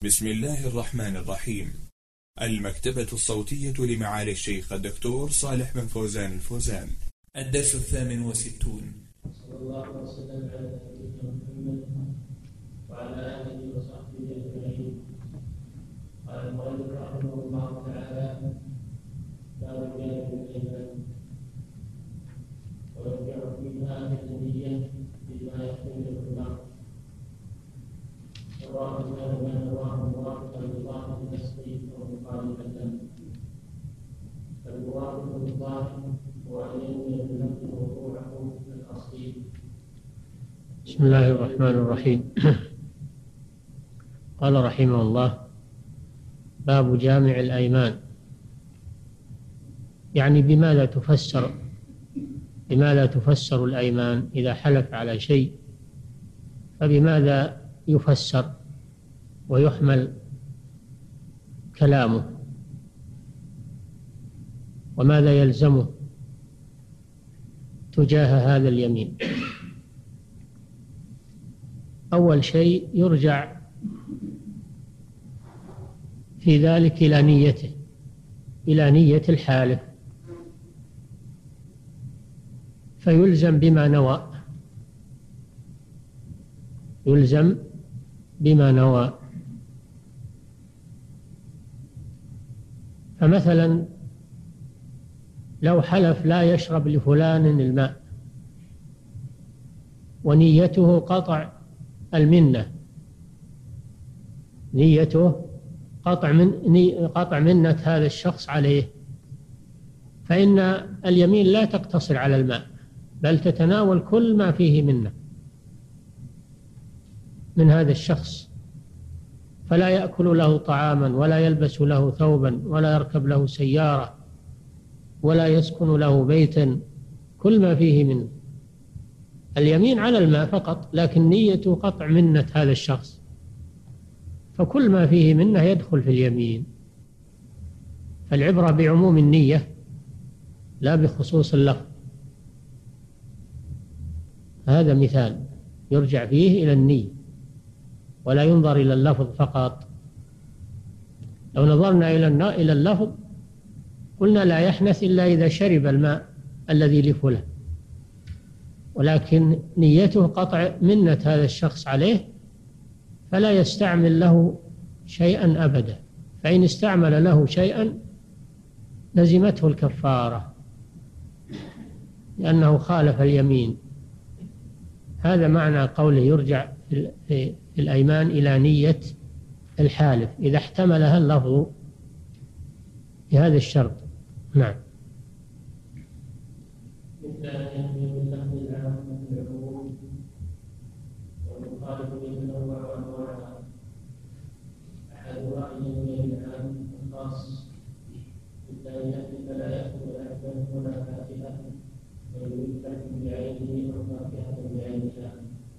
بسم الله الرحمن الرحيم. المكتبة الصوتية لمعالي الشيخ الدكتور صالح بن فوزان الفوزان. الدرس 68. صلى الله وسلم على نبينا محمد وعلى آله وصحبه أجمعين. قال المؤلف رحمه الله تعالى: باب جانب الإيمان ويرجع فيها النية بما يحتمله المرء، سواء كان ما نواه موافقا لظاهر النسخ أو مخالفة. فالموافق للظاهر هو أن ينوي بلفظ وقوعه الأصلي. بسم الله الرحمن الرحيم. قال رحمه الله: باب جامع الأيمان، يعني بماذا تفسر الأيمان؟ إذا حلف على شيء فبماذا يفسر ويحمل كلامه، وماذا يلزمه تجاه هذا اليمين؟ أول شيء يرجع في ذلك إلى نيته، إلى نية الحالف، فيلزم بما نوى، يلزم بما نوى. فمثلا لو حلف لا يشرب لفلان الماء ونيته قطع المنة، نيته قطع منة هذا الشخص عليه، فإن اليمين لا تقتصر على الماء، بل تتناول كل ما فيه منة من هذا الشخص، فلا يأكل له طعاما ولا يلبس له ثوبا ولا يركب له سيارة ولا يسكن له بيتا، كل ما فيه منه. اليمين على الماء فقط، لكن نيته قطع منة هذا الشخص، فكل ما فيه منه يدخل في اليمين. فالعبرة بعموم النية لا بخصوص اللفظ. هذا مثال يرجع فيه إلى النية ولا ينظر إلى اللفظ فقط. لو نظرنا إلى اللفظ قلنا لا يحنث إلا إذا شرب الماء الذي لفله، ولكن نيته قطع منة هذا الشخص عليه فلا يستعمل له شيئا أبدا، فإن استعمل له شيئا لزمته الكفارة لأنه خالف اليمين. هذا معنى قوله يرجع في الأيمان إلى نية الحالف إذا احتملها اللفظ بهذا الشرط. نعم. مثل أن يحمل باللفظ العام من العموم والمخالف يتنوع أنواعها. أحدها أن ينوي بالعام الخاص، مثل أن يحلف لا يأكل لحما ولا فاكهة ويريد لحم بعينه أو فاكهة بعينها.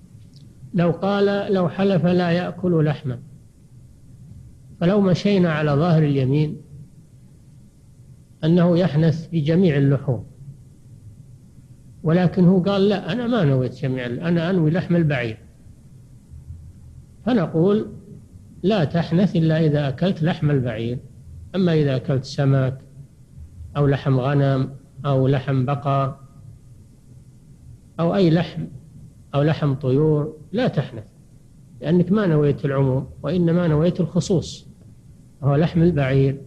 لو حلف لا يأكل لحما، فلو مشينا على ظاهر اليمين أنه يحنث بجميع اللحوم، ولكنه قال لا، أنا ما نويت جميع، أنا أنوي لحم البعير، فنقول لا تحنث إلا إذا أكلت لحم البعير. أما إذا أكلت سمك أو لحم غنم أو لحم بقر أو أي لحم أو لحم طيور لا تحنث، لأنك ما نويت العموم وإنما نويت الخصوص، هو لحم البعير،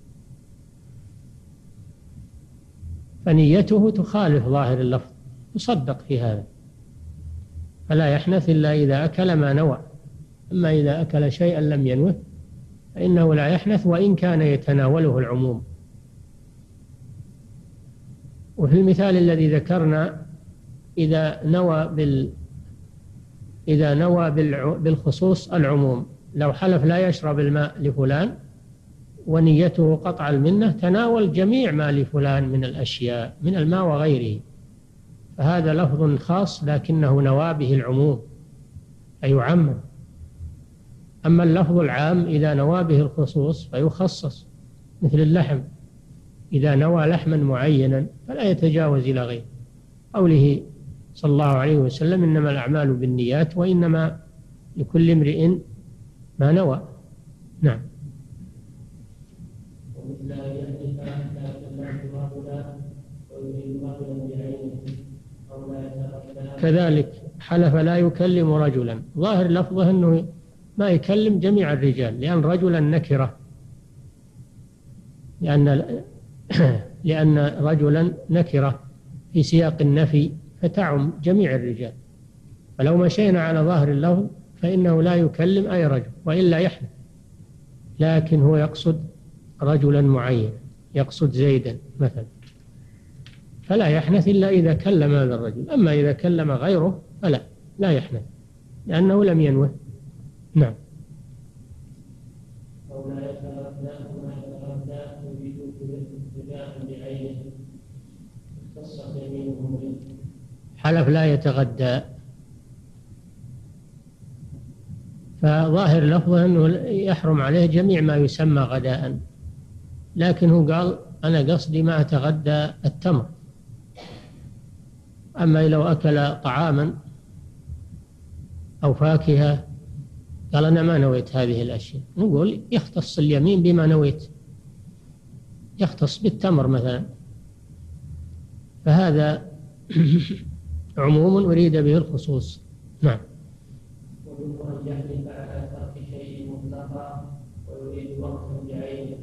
فنيته تخالف ظاهر اللفظ، تصدق في هذا، فلا يحنث إلا إذا أكل ما نوى. أما إذا أكل شيئا لم ينوه فإنه لا يحنث وإن كان يتناوله العموم. وفي المثال الذي ذكرنا إذا نوى بالخصوص العموم، لو حلف لا يشرب الماء لفلان ونيته قطع المنة، تناول جميع ما لفلان من الأشياء من الماء وغيره، فهذا لفظ خاص لكنه نوى به العموم فيعمم. أما اللفظ العام إذا نوى به الخصوص فيخصص، مثل اللحم إذا نوى لحما معينا فلا يتجاوز إلى غيره. قوله صلى الله عليه وسلم: إنما الأعمال بالنيات وإنما لكل امرئ ما نوى. نعم. ومثل أن يحلف لا كلمت رجلا ويريد رجلا بعينه أو لا يتغدى. كذلك حلف لا يكلم رجلا، ظاهر لفظه أنه ما يكلم جميع الرجال، لأن رجلا نكرة، لأن رجلا نكرة في سياق النفي فتعم جميع الرجال، فلو مشينا على ظاهر اللفظ فإنه لا يكلم أي رجل وإلا يحلف، لكن هو يقصد رجلا معين، يقصد زيدا مثلا، فلا يحنث إلا إذا كلم هذا الرجل. أما إذا كلم غيره فلا لا يحنث لأنه لم ينوه. نعم. أو لا يتغدى وما يتغدى يريد ابتداء بعينه اختصت يمينه به. حلف لا يتغدى، فظاهر لفظه أنه يحرم عليه جميع ما يسمى غداء، لكن هو قال أنا قصدي ما أتغدى التمر. أما لو أكل طعاما أو فاكهة قال أنا ما نويت هذه الأشياء، نقول يختص اليمين بما نويت، يختص بالتمر مثلا، فهذا عموم أريد به الخصوص. نعم. ومنه أن يحلف على ترك شيء مطلقا ويريد وقتا بعينه.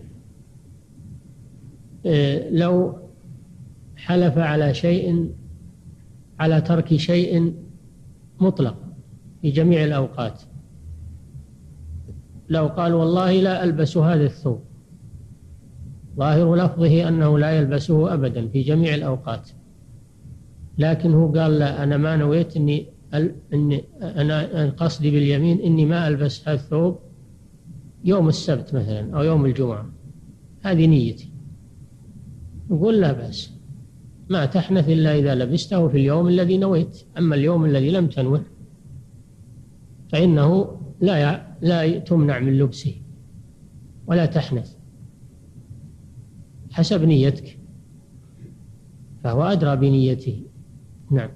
لو حلف على شيء، على ترك شيء مطلق في جميع الأوقات، لو قال والله لا ألبس هذا الثوب، ظاهر لفظه أنه لا يلبسه أبدا في جميع الأوقات، لكن هو قال لا أنا ما نويت إني أنا قصدي باليمين إني ما ألبس هذا الثوب يوم السبت مثلا أو يوم الجمعة، هذه نيتي، نقول لا بأس، ما تحنث إلا إذا لبسته في اليوم الذي نويت، أما اليوم الذي لم تنوه فإنه لا تمنع من لبسه ولا تحنث حسب نيتك، فهو أدرى بنيته. نعم.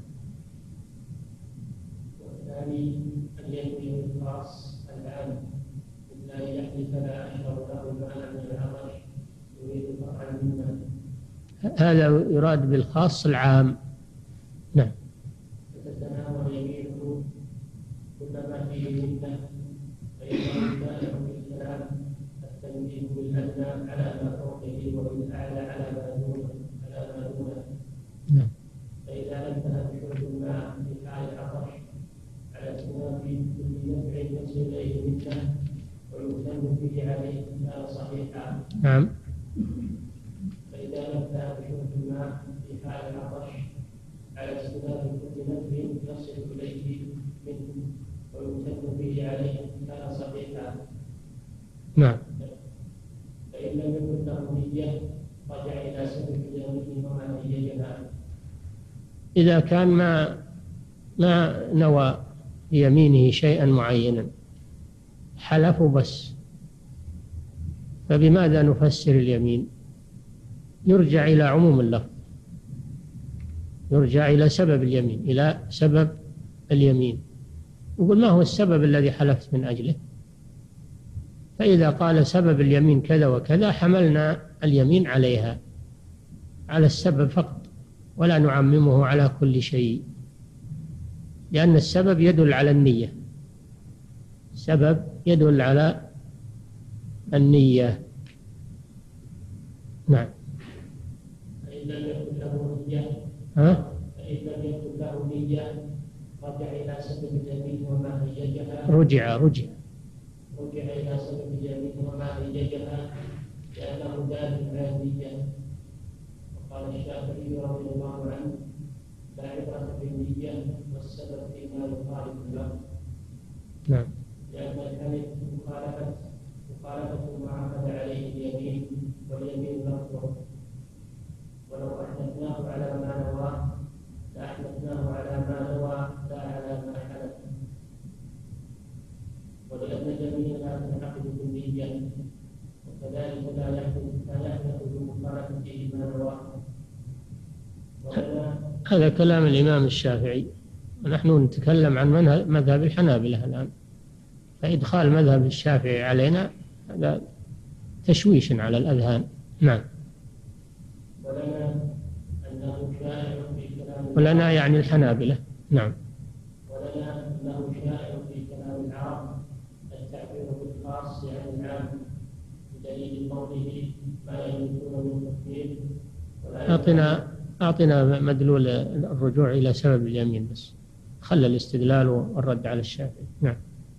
والثاني أن ينوي الخاص العام، مثل أن يحلف لا أشرب له الماء من العطش يريد قطعا منه. هذا يراد بالخاص العام. نعم. فتتناول يمينه كل ما فيه منه، فإنه البائع بالكلام التنبيه بالأدنى على ما فوقه وبالأعلى على ما دونه. نعم. فإذا انتهى بشرب الماء في حال العطش على استناد كل نفع يصل إليه منه ويتم به عليه كان صحيحا. نعم. فإذا انتهى بشرب الماء في حال العطش على استناد كل نفع يصل إليه منه ويتم به عليه كان صحيحا. نعم. فإن لم يكن له نية رجع إلى سبب اليمين وما نيتها. إذا كان ما نوى بيمينه شيئا معينا، حلف بس، فبماذا نفسر اليمين؟ يرجع إلى عموم اللفظ، يرجع إلى سبب اليمين، إلى سبب اليمين، يقول ما هو السبب الذي حلفت من أجله؟ فإذا قال سبب اليمين كذا وكذا حملنا اليمين عليها، على السبب فقط، ولا نعممه على كل شيء، لأن السبب يدل على النية، السبب يدل على النية. نعم. فإن لم يكن له نية فإن لم يكن له نية رجع إلى سبب اليمين وما هيجها. رجع إلى سبب اليمين وما هيجها لأنه دال على النية. وقال الشافعي رضي الله عنه لا عبرة بالنية والسبب فيما يخالف اللفظ. نعم. لأن الحلف مخالفة ما عقد عليه اليمين واليمين لفظه، ولو أحدثناه على ما نوى لأحدثناه على ما نوى لا على ما حلف. ولأن اليمين لا تنعقد بالنية وكذلك لا يحدث بمخالفته ما نوى. هذا كلام الإمام الشافعي، ونحن نتكلم عن مذهب الحنابلة الآن. فإدخال مذهب الشافعي علينا هذا تشويش على الأذهان. نعم. ولنا يعني الحنابلة. نعم. ولنا أنه شائع في كلام العرب التعبير بالخاص عن العام بدليل قوله ما يملكون من تكفير. أعطنا مدلول الرجوع إلى سبب اليمين بس، خلى الاستدلال والرد على الشافعي. نعم.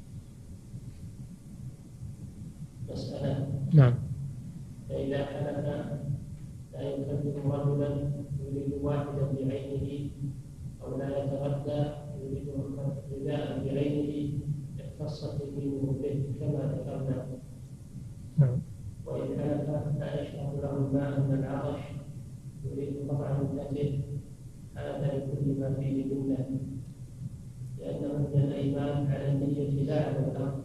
مسألة. نعم. فإذا حلف لا يكذب رجلا يريد واحدا بعينه أو لا يتغدى يريد غذاء بعينه اختصت يمينه به كما ذكرنا. نعم. وإن حلف لا يشرب له الماء من العطش يريد قطع مدته هذا لكل ما فيه منه، لأنه من الأيمان على النية لا على الأمر،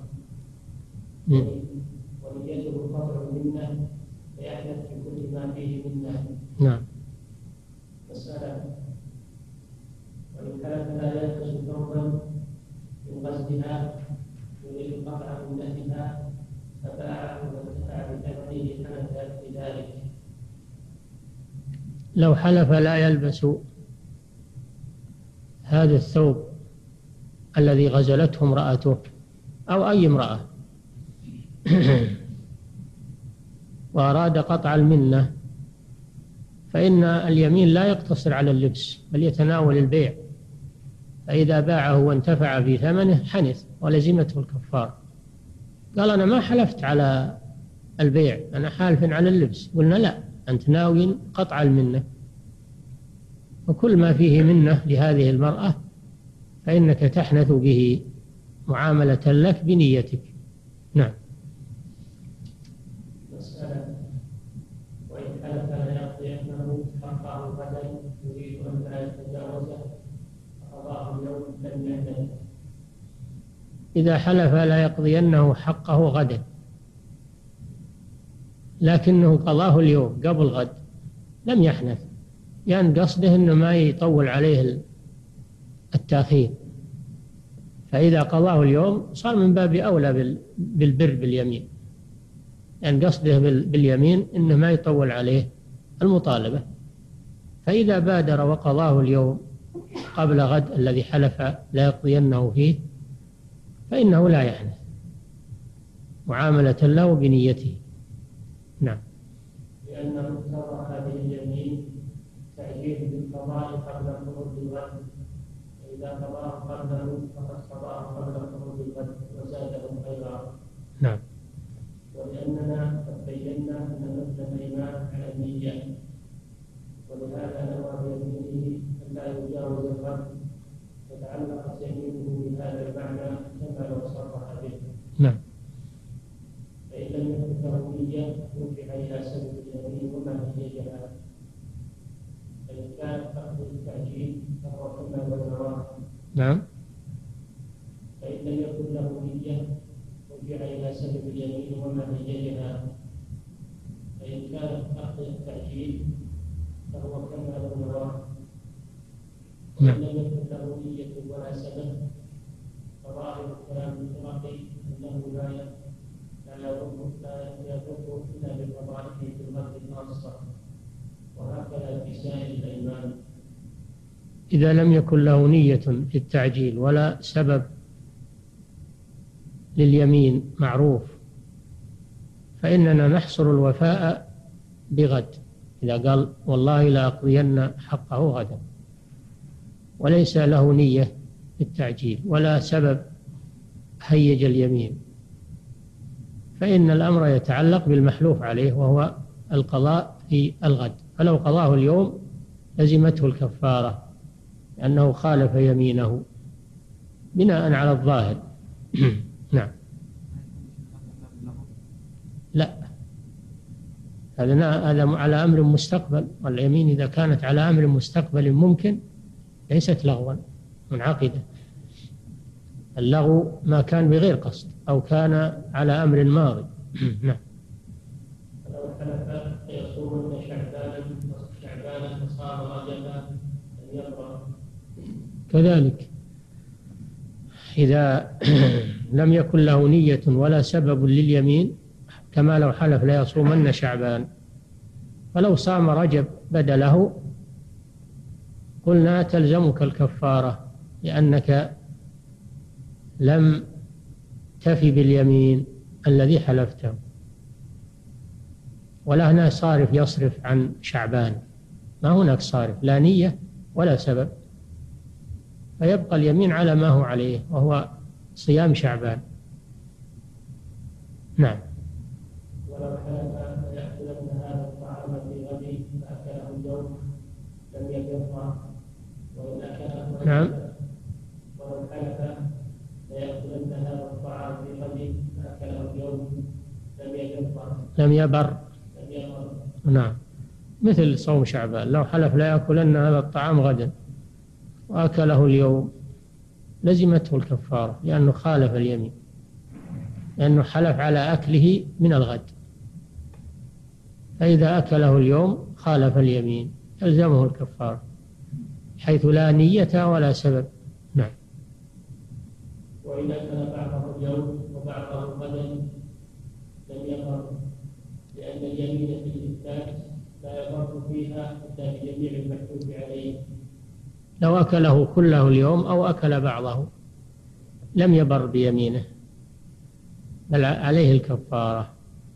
ونيته قطع منه فيحدث بكل ما فيه منه. نعم. مسألة. وإن حلف لا يلبس ثوبا من غزلها يريد قطع مدتها فباعه وانتفع بثمنه حدث بذلك. لو حلف لا يلبس هذا الثوب الذي غزلته امرأته أو أي امرأة وأراد قطع المنة، فإن اليمين لا يقتصر على اللبس بل يتناول البيع، فإذا باعه وانتفع بثمنه حنث ولزمته الكفار. قال أنا ما حلفت على البيع، أنا حالف على اللبس. قلنا لا، أنت ناوي قطع المنة، وكل ما فيه منة لهذه المرأة فإنك تحنث به معاملة لك بنيتك. نعم. مسألة. وإن حلف لا يقضي أنه حقه غدا يريد أن لا يتجاوزه فقضاه اليوم لم يحدث. إذا حلف لا يقضي أنه حقه غدا لكنه قضاه اليوم قبل غد لم يحنث، يعني قصده أنه ما يطول عليه التأخير، فإذا قضاه اليوم صار من باب أولى بالبر باليمين، يعني قصده باليمين أنه ما يطول عليه المطالبة. فإذا بادر وقضاه اليوم قبل غد الذي حلف لا يقضينه فيه فإنه لا يحنث معاملة له بنيته. نعم. لأنه اقتضى هذه اليمين تعجيل بالقضاء قبل خروج الغد، فإذا قضاه قبله فقد قضاه قبل خروج الغد وزاده خيرا. نعم. ولأننا قد بينا أن مثل الإيمان على النية، ولهذا نوى بيمينه أن لا يجاوز الغد، فتعلقت يمينه بهذا المعنى كما لو صرح به. نعم. فإن لم يكن له نية رجع إلى سبب اليمين وما هي جهاد. فإن كان أخذ التعجيل فهو كما لو نواه. نعم. فإن لم يكن له نية رجع إلى سبب اليمين وما هي جهاد. فإن كان أخذ التعجيل فهو كما لو نواه. وإن لم يكن له نية ولا سبب فظاهر كلام الفقهاء أنه لا يضر إلا بقضائه في الغد خاصة، وهكذا في سائر الأيمان. إذا لم يكن له نية في التعجيل ولا سبب لليمين معروف فإننا نحصر الوفاء بغد. إذا قال والله لا أقضين حقه غدا وليس له نية في التعجيل ولا سبب هيج اليمين، فإن الأمر يتعلق بالمحلوف عليه وهو القضاء في الغد، فلو قضاه اليوم لزمته الكفارة لأنه خالف يمينه بناء على الظاهر. نعم. لا، هذا على أمر مستقبل، واليمين إذا كانت على أمر مستقبل ممكن ليست لغوا منعقدة. اللغو ما كان بغير قصد أو كان على أمر ماضي. نعم. فلو حلف يصوم شعبانا فصار رجبا لم يبرأ. كذلك إذا لم يكن له نية ولا سبب لليمين، كما لو حلف لا يصومن شعبان، فلو صام رجب بدله قلنا تلزمك الكفارة لأنك لم تفي باليمين الذي حلفته. ولا هنا صارف يصرف عن شعبان، ما هناك صارف لا نية ولا سبب، فيبقى اليمين على ما هو عليه وهو صيام شعبان. نعم. ولو حلف ليأكلن هذا الطعام في غد فأكله اليوم لم يكفر، وإن أكله نعم. ولو حلف ليأكلن هذا الطعام في غد فأكله اليوم لم يكفر. لم يبر. نعم، مثل صوم شعبان، لو حلف لا يأكلن هذا الطعام غدا وأكله اليوم لزمته الكفارة لأنه خالف اليمين، لأنه حلف على أكله من الغد، فإذا أكله اليوم خالف اليمين يلزمه الكفارة حيث لا نية ولا سبب. نعم. وإن أكل بعضه اليوم وبعضه غدا لم يضر، لأن اليمين في الإثبات لا يضر فيها إلا بجميع المحلوف عليه. لو أكله كله اليوم أو أكل بعضه لم يبر بيمينه، بل عليه الكفارة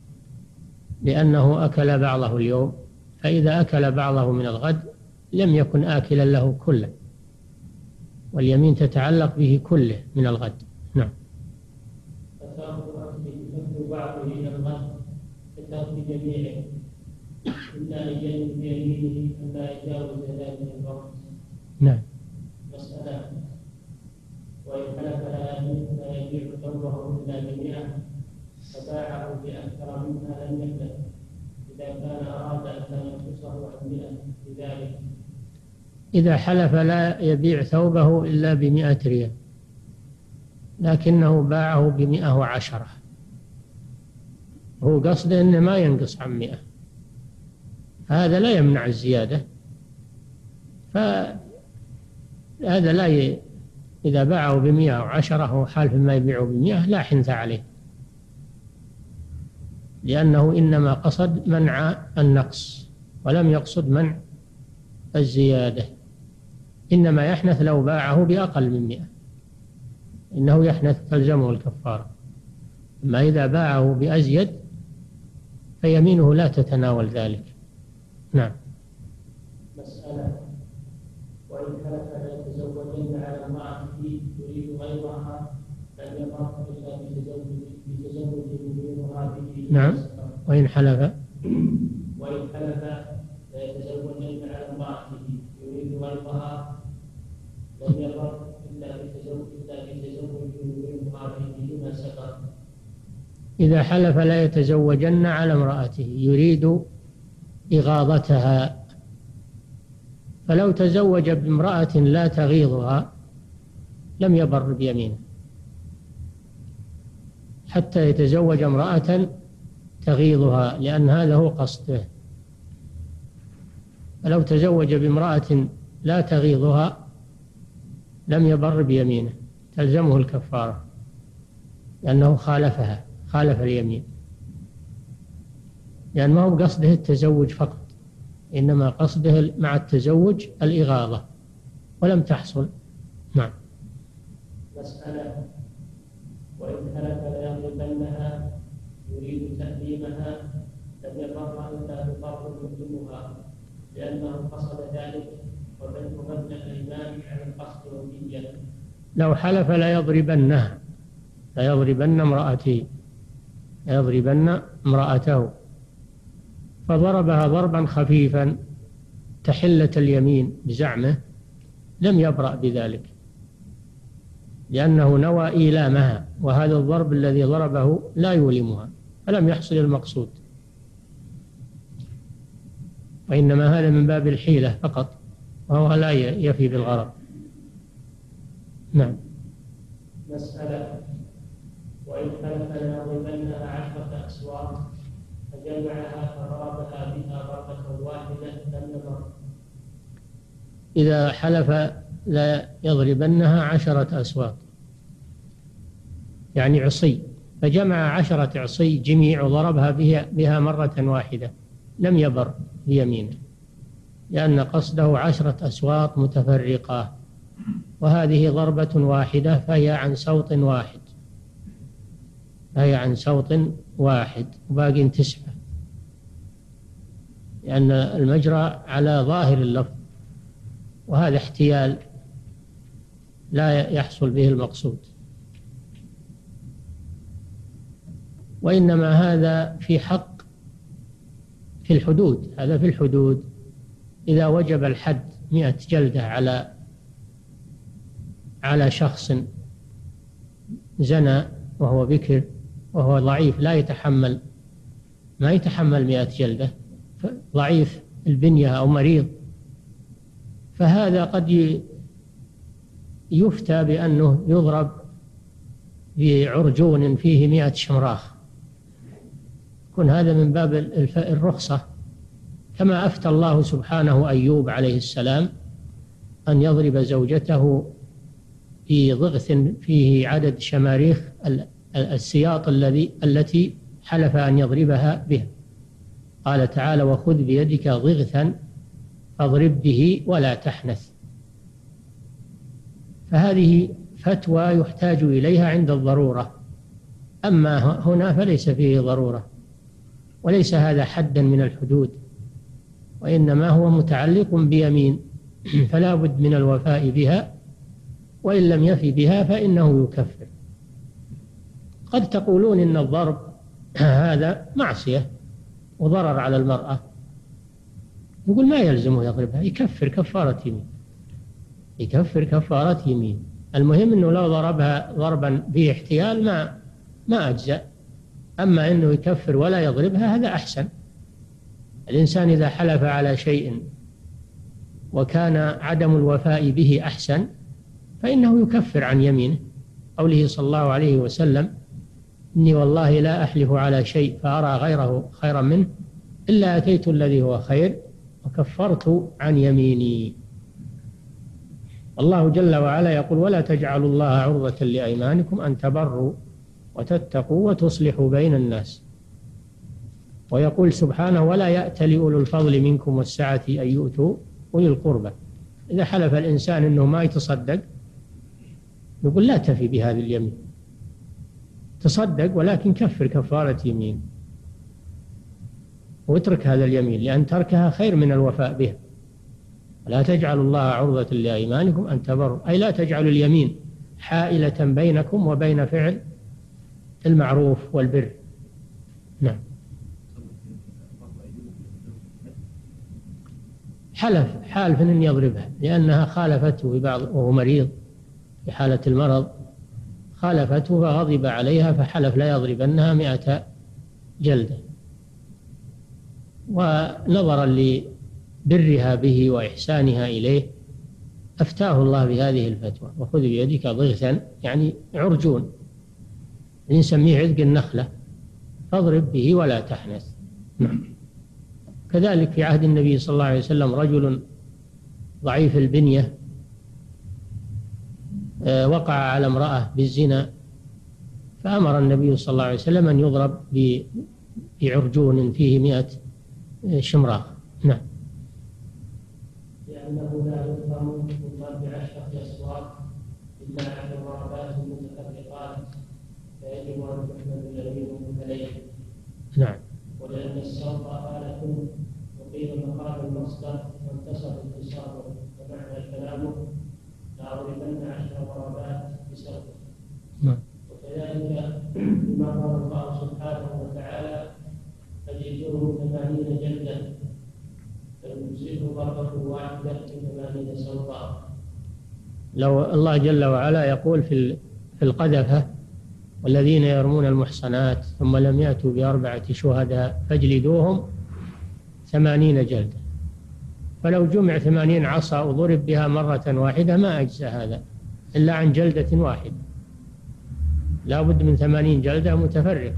لأنه أكل بعضه اليوم، فإذا أكل بعضه من الغد لم يكن آكلا له كله، واليمين تتعلق به كله من الغد. نعم. فترك بعضه من الغد كترك جميعه إلا أن يجد بيمينه أن لا يجاوز ذلك الوقت. نعم. مسألة: وإن حلف لا يبيع ثوبه إلا ب100 فباعه بأكثر منها لم يحلف إذا كان أراد أن لا ينقصه عن 100 بذلك. إذا حلف لا يبيع ثوبه إلا ب100 ريال لكنه باعه ب110، هو قصده أنه ما ينقص عن 100، هذا لا يمنع الزيادة، فهذا لا إذا باعه ب110 هو حالف ما يبيعه ب100 لا حنث عليه، لأنه إنما قصد منع النقص ولم يقصد منع الزيادة، إنما يحنث لو باعه بأقل من 100 إنه يحنث تلزمه الكفارة. أما إذا باعه بأزيد فيمينه لا تتناول ذلك. نعم. مسألة: وإن حلف لا يتزوجن على امرأته يريد غيرها لم يضر إلا بتزوج يريدها به. نعم. وإن حلف لا يتزوجن على امرأته يريد غيرها لم يضر إلا بتزوج يريدها به بما سبق. إذا حلف لا يتزوجن على امرأته يريد إغاظتها، فلو تزوج بامرأة لا تغيظها لم يبر بيمينه حتى يتزوج امرأة تغيظها، لأن هذا هو قصده. فلو تزوج بامرأة لا تغيظها لم يبر بيمينه تلزمه الكفارة لأنه خالف اليمين، لأن ما هو قصده التزوج فقط، إنما قصده مع التزوج الإغاظة ولم تحصل. نعم. مسألة: وإن حلف ليضربنها يريد تأليمها لم يضر إلا بضرب يؤلمها لأنه قصد ذلك، ومن الإيمان على القصد والنية. لو حلف ليضربن امرأته فضربها ضربا خفيفا تحلة اليمين بزعمه لم يبرأ بذلك، لأنه نوى إيلامها، وهذا الضرب الذي ضربه لا يؤلمها فلم يحصل المقصود، وإنما هذا من باب الحيلة فقط وهو لا يفي بالغرض. نعم. مسألة: وإن حلف ليضربنها 10 أسواق فجمعها فضربها بها ضربة واحدة لم يضر. إذا حلف لا يضربنها 10 أسواق يعني عصي، فجمع 10 عصي جميع وضربها بها مرة واحدة، لم يبر بيمينه، لأن قصده 10 أصوات متفرقة، وهذه ضربة واحدة فهي عن صوت واحد، وباقي 9، لأن المجرى على ظاهر اللفظ، وهذا احتيال لا يحصل به المقصود. وإنما هذا في الحدود، هذا في الحدود. إذا وجب الحد 100 جلدة على شخص زنى وهو بكر وهو ضعيف ما يتحمل 100 جلدة، ضعيف البنية أو مريض، فهذا قد يفتى بأنه يضرب بعرجون فيه 100 شمراخ، يكون هذا من باب الرخصة، كما أفتى الله سبحانه أيوب عليه السلام أن يضرب زوجته في ضغث فيه عدد شماريخ السياط التي حلف أن يضربها به. قال تعالى: وخذ بيدك ضغثا فاضرب به ولا تحنث. فهذه فتوى يحتاج إليها عند الضرورة، أما هنا فليس فيه ضرورة، وليس هذا حدا من الحدود، وإنما هو متعلق بيمين، فلا بد من الوفاء بها، وإن لم يفي بها فإنه يكفر. قد تقولون إن الضرب هذا معصية وضرر على المرأة، يقول ما يلزمه يضربها، يكفر كفارة يمين. المهم أنه لو ضربها ضربا فيه احتيال ما أجزأ، أما أنه يكفر ولا يضربها هذا أحسن. الإنسان إذا حلف على شيء وكان عدم الوفاء به أحسن فإنه يكفر عن يمينه. قوله صلى الله عليه وسلم: إني والله لا أحلف على شيء فأرى غيره خيرا منه إلا أتيت الذي هو خير وكفرت عن يميني. الله جل وعلا يقول: ولا تجعلوا الله عرضة لأيمانكم أن تبروا وتتقوا وتصلحوا بين الناس. ويقول سبحانه: ولا يأتل أولو الفضل منكم والسعة أن يؤتوا أولي القربى. إذا حلف الإنسان أنه ما يتصدق يقول لا تفي بهذه اليمين، تصدق ولكن كفر كفارة يمين واترك هذا اليمين، لأن تركها خير من الوفاء به. لا تجعلوا الله عرضة لأيمانكم أن تبروا، أي لا تجعلوا اليمين حائلة بينكم وبين فعل المعروف والبر. نعم. حالف أن يضربها لأنها خالفته في بعض، وهو مريض في حالة المرض، خالفته فغضب عليها فحلف لا يضربنها 100 جلدة. ونظرا لبرها به وإحسانها إليه أفتاه الله بهذه الفتوى: وخذ بيدك ضغثا، يعني عرجون، نسميه عذق النخلة، فاضرب به ولا تحنث. كذلك في عهد النبي صلى الله عليه وسلم رجل ضعيف البنية وقع على امرأة بالزنا، فأمر النبي صلى الله عليه وسلم أن يضرب بعرجون فيه 100 شمراخ. نعم. لأنه لا يفهم من ضرب 10 أصوات إلا 10 ضربات متفرقات، فيجب أن تحمل اليمين عليه. نعم. ولأن الصوت آلة وقيل مقام المصدر وانتصر اتصاله، ومعنى كلامه لأضربن 10 ضربات بصوته. وكذلك بما قال الله سبحانه وتعالى: فجلدوه 80 جلدة، فيجزئه ضربة واحدة ب80 صوتا. لو الله جل وعلا يقول في القذفة: والذين يرمون المحصنات ثم لم يأتوا ب4 شهداء فاجلدوهم 80 جلدة، فلو جمع 80 عصا وضرب بها مرة واحدة ما أجزى هذا إلا عن جلدة واحدة، لا بد من 80 جلدة متفرقة.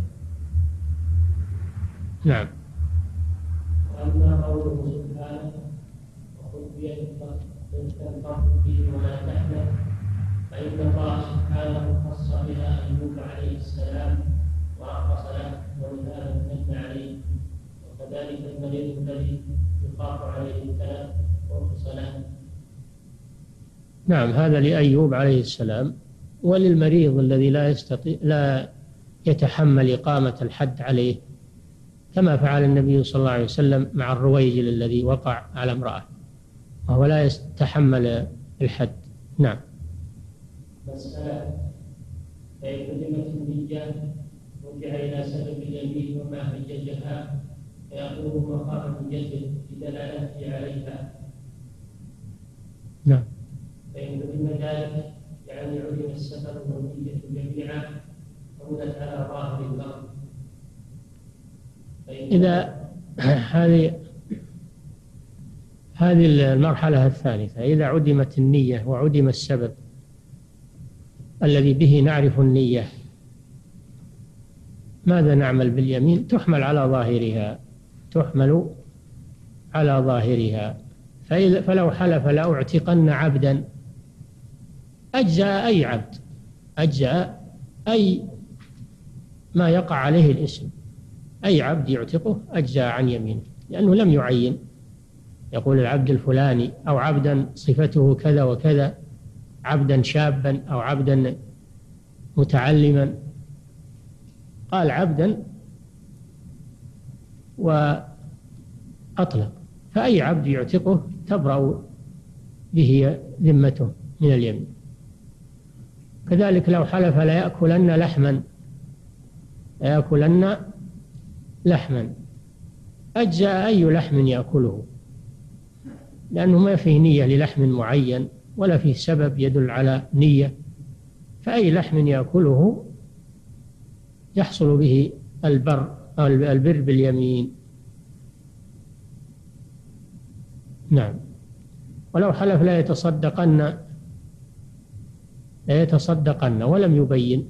نعم. وأما قوله سبحانه: وخذ بيدك ضغثا فاضرب به ولا تحنث، فإن الله سبحانه خص بها أيوب عليه السلام ورخص له ولهذا امتن عليه، وكذلك المريض الذي يخاف عليه التلف ورخص له. نعم، هذا لأيوب عليه السلام. وللمريض الذي لا يتحمل إقامة الحد عليه، كما فعل النبي صلى الله عليه وسلم مع الرويجل الذي وقع على امرأة وهو لا يتحمل الحد. نعم. مسألة: فإن قدمت النية رجع إلى سبب اليمين وما هيجها فيقول مقام نيته بدلالته عليها. نعم. فإن قدم ذلك يعني علم السبب والنية جميعا فولت على ظاهر الأمر. إذا هذه المرحلة الثالثة، إذا عدمت النية وعدم السبب الذي به نعرف النية، ماذا نعمل باليمين؟ تحمل على ظاهرها. فلو حلف لأعتقن عبدا، أجزاء أي ما يقع عليه الاسم، أي عبد يعتقه أجزاء عن يمينه، لأنه لم يعين، يقول العبد الفلاني أو عبدا صفته كذا وكذا، عبدا شابا أو عبدا متعلما، قال عبدا وأطلق، فأي عبد يعتقه تبرأ به ذمته من اليمين. كذلك لو حلف ليأكلن لحما، أجزاء أي لحم يأكله، لأنه ما فيه نية للحم معين ولا فيه سبب يدل على نية، فأي لحم يأكله يحصل به البر باليمين. نعم. ولو حلف لا يتصدقن ولم يبين،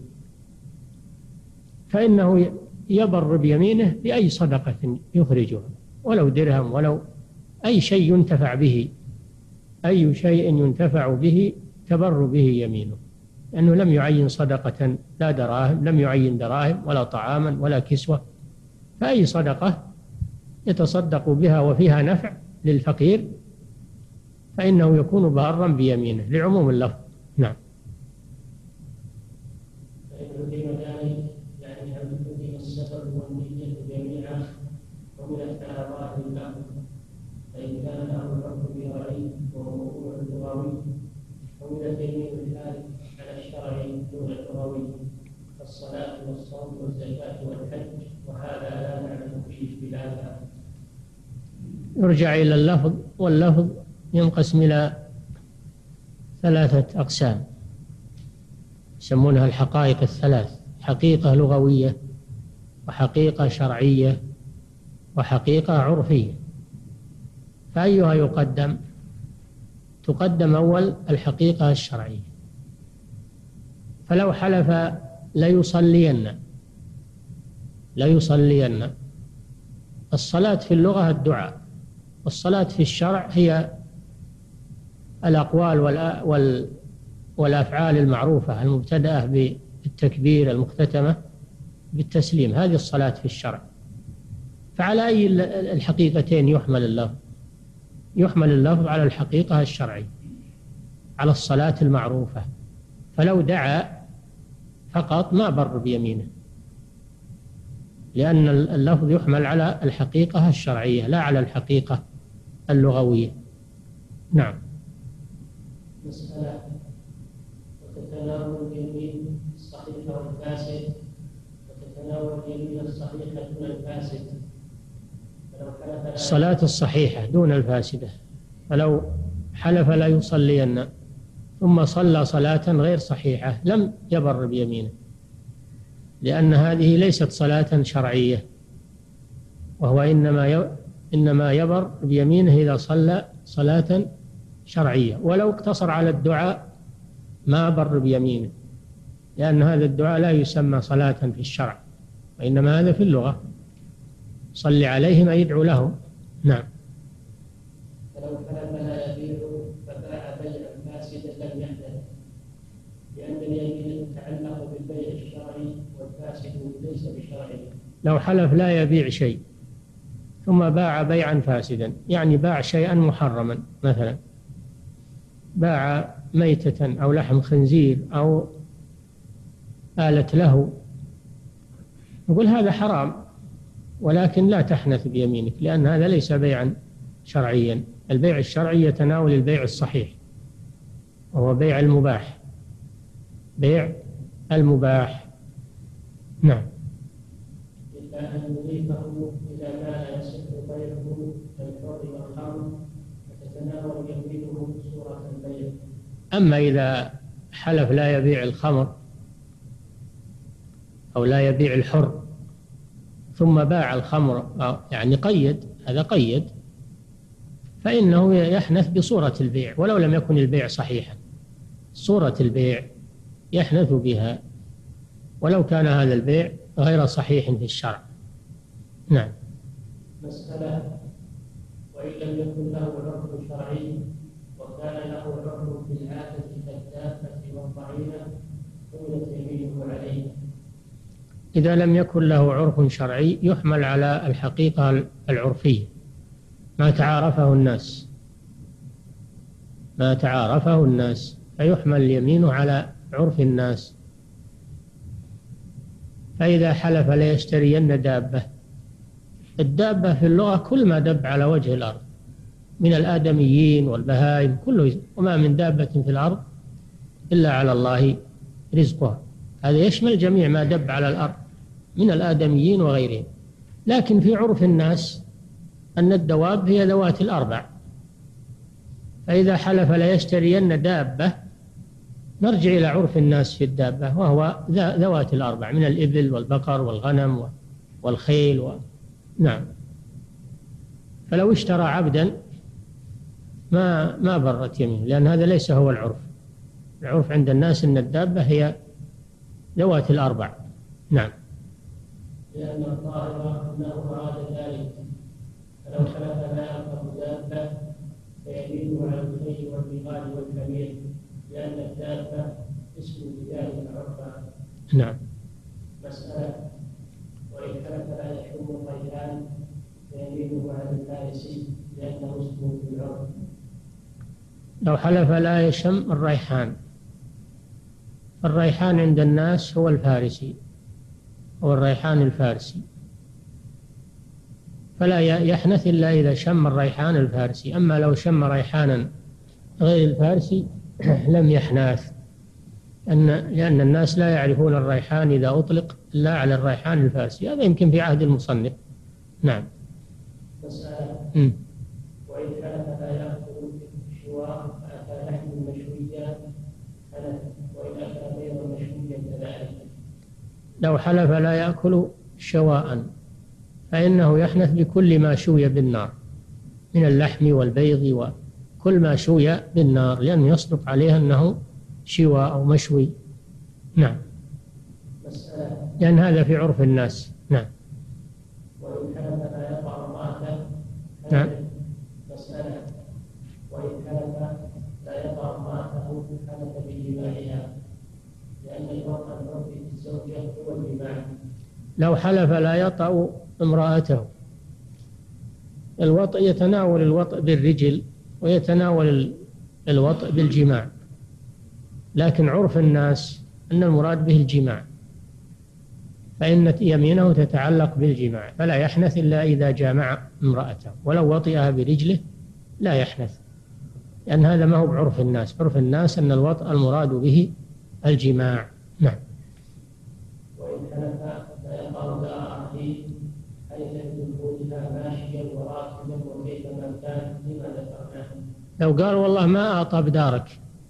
فإنه يبر بيمينه بأي صدقة يخرجها، ولو درهم ولو أي شيء ينتفع به تبر به يمينه، لأنه لم يعين صدقة، لا دراهم، لم يعين دراهم ولا طعاما ولا كسوة، فأي صدقة يتصدق بها وفيها نفع للفقير فإنه يكون بارا بيمينه لعموم اللفظ. نعم. فإن علم ذلك يعني أن علم السبب والنية جميعا وملت على ظاهر الأمر، فإن كان الأمر الحكم برأي وهو موضوع لغوي وملت يمين ذلك على الشرع دون اللغوي كالصلاة والصوم والزكاة والحج، وهذا لا نعلم فيه اختلافا. يرجع إلى اللفظ، واللفظ ينقسم إلى 3 أقسام يسمونها الحقائق ال3: حقيقة لغوية، وحقيقة شرعية، وحقيقة عرفية. فأيها يقدم؟ تقدم أول الحقيقة الشرعية. فلو حلف ليصلين، الصلاة في اللغة الدعاء، والصلاة في الشرع هي الأقوال والأفعال المعروفة المبتدأة بالتكبير المختتمة بالتسليم، هذه الصلاة في الشرع. فعلى أي الحقيقتين يحمل اللفظ؟ يحمل اللفظ على الحقيقة الشرعية، على الصلاة المعروفة. فلو دعا فقط ما بر بيمينه، لأن اللفظ يحمل على الحقيقة الشرعية لا على الحقيقة اللغوية. نعم. مسألة: وتتناول اليمين الصحيح والفاسد، وتتناول اليمين الصحيح دون الفاسد. الصلاة الصحيحة دون الفاسدة، فلو حلف لا يصلين ثم صلى صلاة غير صحيحة لم يبر بيمينه، لأن هذه ليست صلاة شرعية، وهو إنما يبر بيمينه إذا صلى صلاة شرعية. ولو اقتصر على الدعاء ما بر بيمينه، لأن هذا الدعاء لا يسمى صلاة في الشرع، وإنما هذا في اللغة، صل عليهم أي يدعو لهم. نعم. فلو حلف لا يبيع فباع بيعا فاسدا لم يحدث، اليمين تتعلق بالبيع الشرعي والفاسد ليس بشرعي. لو حلف لا يبيع شيء ثم باع بيعا فاسدا، يعني باع شيئا محرما، مثلا باع ميتة أو لحم خنزير أو آلة له، نقول هذا حرام، ولكن لا تحنث بيمينك، لأن هذا ليس بيعا شرعيا. البيع الشرعي يتناول البيع الصحيح، وهو بيع المباح، بيع المباح. نعم. إلا أن يضيفه إلى ما لا يصح بيعه كالحر والخمر فتتناول يمينه صورة البيع. أما إذا حلف لا يبيع الخمر أو لا يبيع الحر ثم باع الخمر، يعني قيد، هذا قيد، فإنه يحنث بصورة البيع ولو لم يكن البيع صحيحا. صورة البيع يحنث بها ولو كان هذا البيع غير صحيح في الشرع. نعم. مسألة: وإن لم يكن له عرف شرعي وكان له عرف في العادة كالدابة والضعينة حملت يمينه عليه. إذا لم يكن له عرف شرعي يحمل على الحقيقة العرفية، ما تعارفه الناس، ما تعارفه الناس، فيحمل اليمين على عرف الناس. فإذا حلف ليشترين دابة، الدابة في اللغة كل ما دب على وجه الأرض من الآدميين والبهائم كله، وما من دابة في الأرض إلا على الله رزقها، هذا يشمل جميع ما دب على الأرض من الآدميين وغيرهم. لكن في عرف الناس أن الدواب هي ذوات الأربع، فإذا حلف ليشترين دابة نرجع إلى عرف الناس في الدابة، وهو ذوات الأربع من الإبل والبقر والغنم والخيل نعم. فلو اشترى عبدا ما برت يمينه، لأن هذا ليس هو العرف. العرف عند الناس أن الدابة هي ذوات الأربع. نعم. لأن الظاهر أنه أراد ذلك، فلو حلف لا يركب دابة فيمينه على الخيل والبغال والحمير، لأن الدابة اسم لذلك عرفا. نعم. مسألة: وإن حلف لا يحرم الريحان فيمينه على الفارسي لأنه اسم في العرف. لو حلف لا يشم الريحان، الريحان عند الناس هو الفارسي، هو الريحان الفارسي، فلا يحنث إلا إذا شم الريحان الفارسي. أما لو شم ريحانا غير الفارسي لم يحنث، لأن الناس لا يعرفون الريحان إذا أطلق إلا على الريحان الفارسي، هذا يمكن في عهد المصنف. نعم. مسألة: وإن حلف لا يأكل الشواء فأتى لحم مشويا حنث، وإن أكل غير مشويا كذلك. لو حلف لا يأكل شواء فإنه يحنث بكل ما شوي بالنار من اللحم والبيض وكل ما شوي بالنار، لأنه يصدق عليه أنه شواء أو مشوي. نعم. مسألة: لأن هذا في عرف الناس. نعم. وإن حلف لا يقع امرأته. نعم. مسألة: وإن حلف لا يقع امرأته حلف بجماعها، لأن الوطء العرفي للزوجة هو الجماع. لو حلف لا يطأ امرأته، الوطء يتناول الوطء بالرجل ويتناول الوطء بالجماع، لكن عرف الناس أن المراد به الجماع، فإن يمينه تتعلق بالجماع، فلا يحنث إلا إذا جامع امرأته، ولو وطئها برجله لا يحنث، لأن هذا ما هو بعرف الناس. عرف الناس أن الوطء المراد به الجماع. نعم. وإن حلف لا يقع دار أخيه حيث يدخلها ماشيا وراكبا وكيفما كان لما ذكرناه. لو قال والله ما أعطى بدارك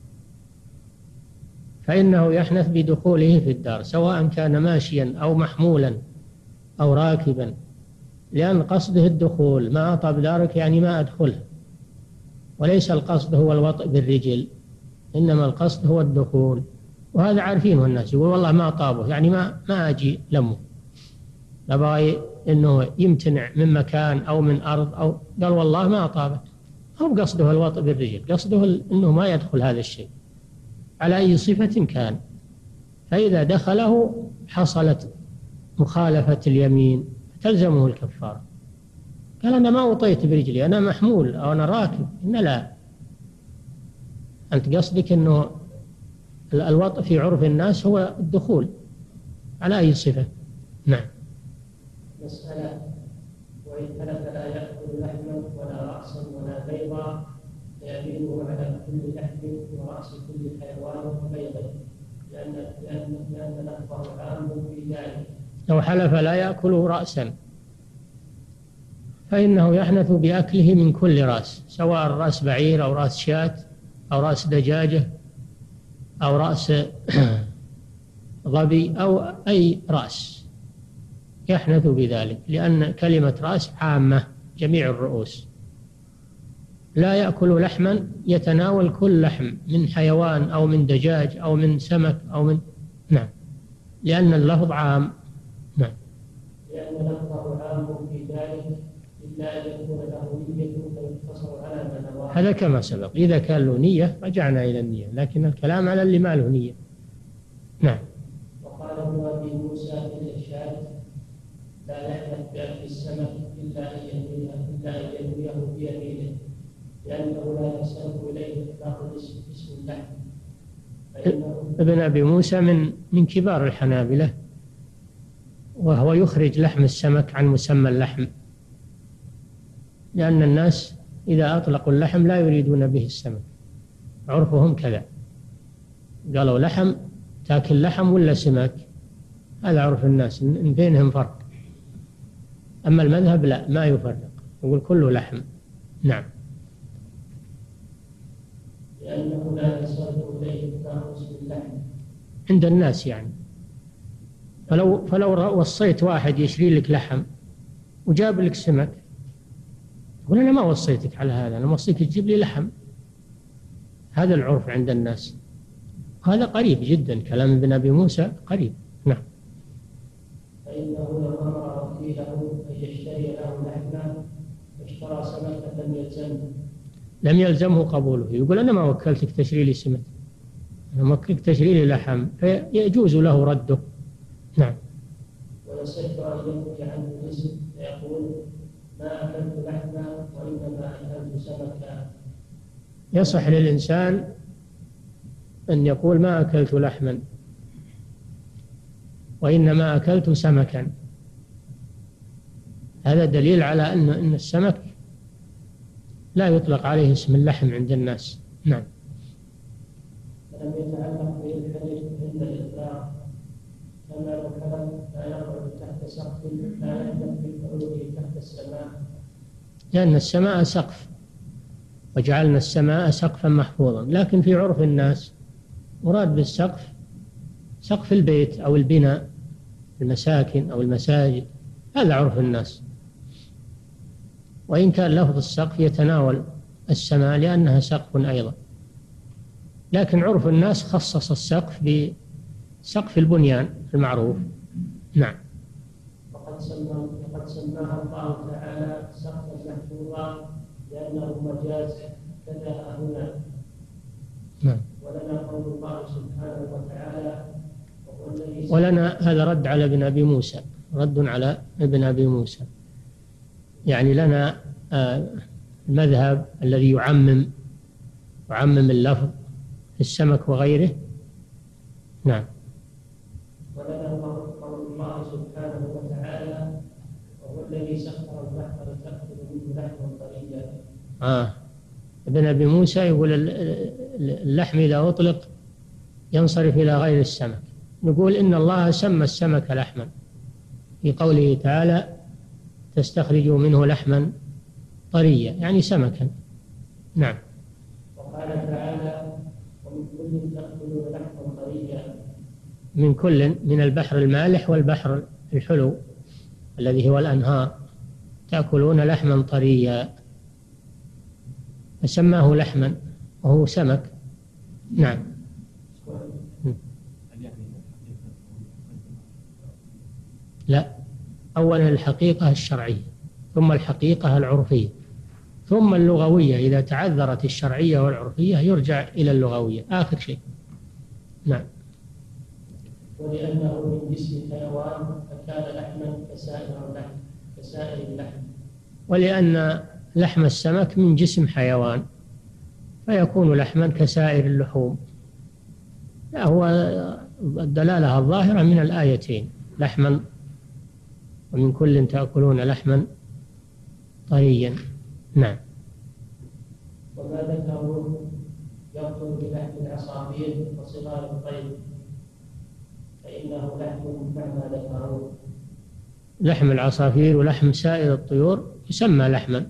فإنه يحنث بدخوله في الدار، سواء كان ماشيا أو محمولا أو راكبا، لأن قصده الدخول. ما أعطى بدارك يعني ما أدخله، وليس القصد هو الوطء بالرجل، إنما القصد هو الدخول، وهذا عارفينه الناس. يقول والله ما طابه يعني ما أجي لمه، نبغى إنه يمتنع من مكان أو من أرض، أو قال والله ما طابه، هو قصده الوطء بالرجل، قصده إنه ما يدخل هذا الشيء على أي صفة كان. فإذا دخله حصلت مخالفة اليمين تلزمه الكفارة. قال أنا ما وطيت برجلي، أنا محمول أو أنا راكب. إن لا، أنت قصدك أنه الوطء في عرف الناس هو الدخول على أي صفة. نعم. مسألة: وإن تلف لا يأكل لحما ولا رأسا ولا بيضا فيمينه على كل لحم ورأس كل حيوان وبيضه، لأن لفظه عام في ذلك. لو حلف لا يأكل رأسا فإنه يحنث بأكله من كل رأس، سواء رأس بعير أو رأس شاة أو رأس دجاجة أو رأس ظبي أو أي رأس، يحنث بذلك، لأن كلمة رأس عامة جميع الرؤوس. لا يأكل لحما يتناول كل لحم من حيوان أو من دجاج أو من سمك أو من نعم، لأن اللفظ عام. نعم. لأن لفظه عام في ذلك إلا أن يكون له نية فيقتصر على ما نواه. هذا كما سبق، إذا كان له نية رجعنا إلى النية، لكن الكلام على اللي ما له نية. نعم. وقال ابن أبي موسى في الإرشاد: لا يحلف بأكل السمك إلا أن ينويه بيمينه، لأنه لا يصرف إليه إطلاق اسم اللحم. ابن أبي موسى من كبار الحنابلة، وهو يخرج لحم السمك عن مسمى اللحم، لأن الناس إذا أطلقوا اللحم لا يريدون به السمك، عرفهم كذا، قالوا لحم تاكل لحم ولا سمك، هذا عرف الناس، إن بينهم فرق. أما المذهب لا، ما يفرق، يقول كله لحم. نعم. لأنه لا يصرف إليه إطلاق اسم اللحم عند الناس يعني. فلو وصيت واحد يشري لك لحم وجاب لك سمك، يقول أنا ما وصيتك على هذا، أنا وصيتك تجيب لي لحم. هذا العرف عند الناس، هذا قريب جدا، كلام ابن أبي موسى قريب. نعم. فإنه لو أمر وكيله أن يشتري له لحما واشترى سمكة لم يلزمه قبوله، يقول أنا ما وكلتك تشري لي سمك، أنا وكلتك تشري لي لحم، فيجوز له رده. نعم. ويصح أن ينفي عنه الاسم فيقول ما أكلت لحما وإنما أكلت سمكا. يصح للإنسان أن يقول ما أكلت لحما وإنما أكلت سمكا، هذا دليل على أن السمك لا يطلق عليه اسم اللحم عند الناس. نعم. ولم يتعلق به الحديث عند الإطلاق، كما لو حلف لا يقعد تحت سقف لا يحلف بقعوده تحت السماء، لأن السماء سقف، وجعلنا السماء سقفا محفوظا، لكن في عرف الناس مراد بالسقف سقف البيت أو البناء، المساكن أو المساجد، هذا عرف الناس. وإن كان لفظ السقف يتناول السماء لأنها سقف أيضا، لكن عرف الناس خصص السقف بسقف البنيان المعروف. نعم. وقد سماها الله تعالى سقفا محفوظا لأنه مجاز، كذا هنا. نعم. ولنا قول الله سبحانه وتعالى ولنا، هذا رد على ابن أبي موسى، رد على ابن أبي موسى، يعني لنا المذهب الذي يعمم اللفظ في السمك وغيره. نعم. ولنا قول الله سبحانه وتعالى وهو الذي سخر البحر لتأكل منه لحما طريا. ابن أبي موسى يقول اللحم إذا أطلق ينصرف إلى غير السمك، نقول إن الله سمى السمك لحما في قوله تعالى تستخرجوا منه لحما طريا، يعني سمكا. نعم. وقال تعالى ومن كل تأكلون لحما طريا، من كل، من البحر المالح والبحر الحلو الذي هو الأنهار، تأكلون لحما طريا، فسماه لحما وهو سمك. نعم. لا، أولا الحقيقة الشرعية، ثم الحقيقة العرفية، ثم اللغوية. إذا تعذرت الشرعية والعرفية يرجع إلى اللغوية آخر شيء. نعم. ولأنه من جسم حيوان فكان لحما كسائر اللحم. ولأن لحم السمك من جسم حيوان فيكون لحما كسائر اللحوم. لا، هو الدلالة الظاهرة من الآيتين: لحما ومن كل تأكلون لحما طريا. نعم. وما ذكروا يبطل بلحم العصافير وصغار الطير فإنه لحم مما ذكروا. لحم العصافير ولحم سائر الطيور يسمى لحما،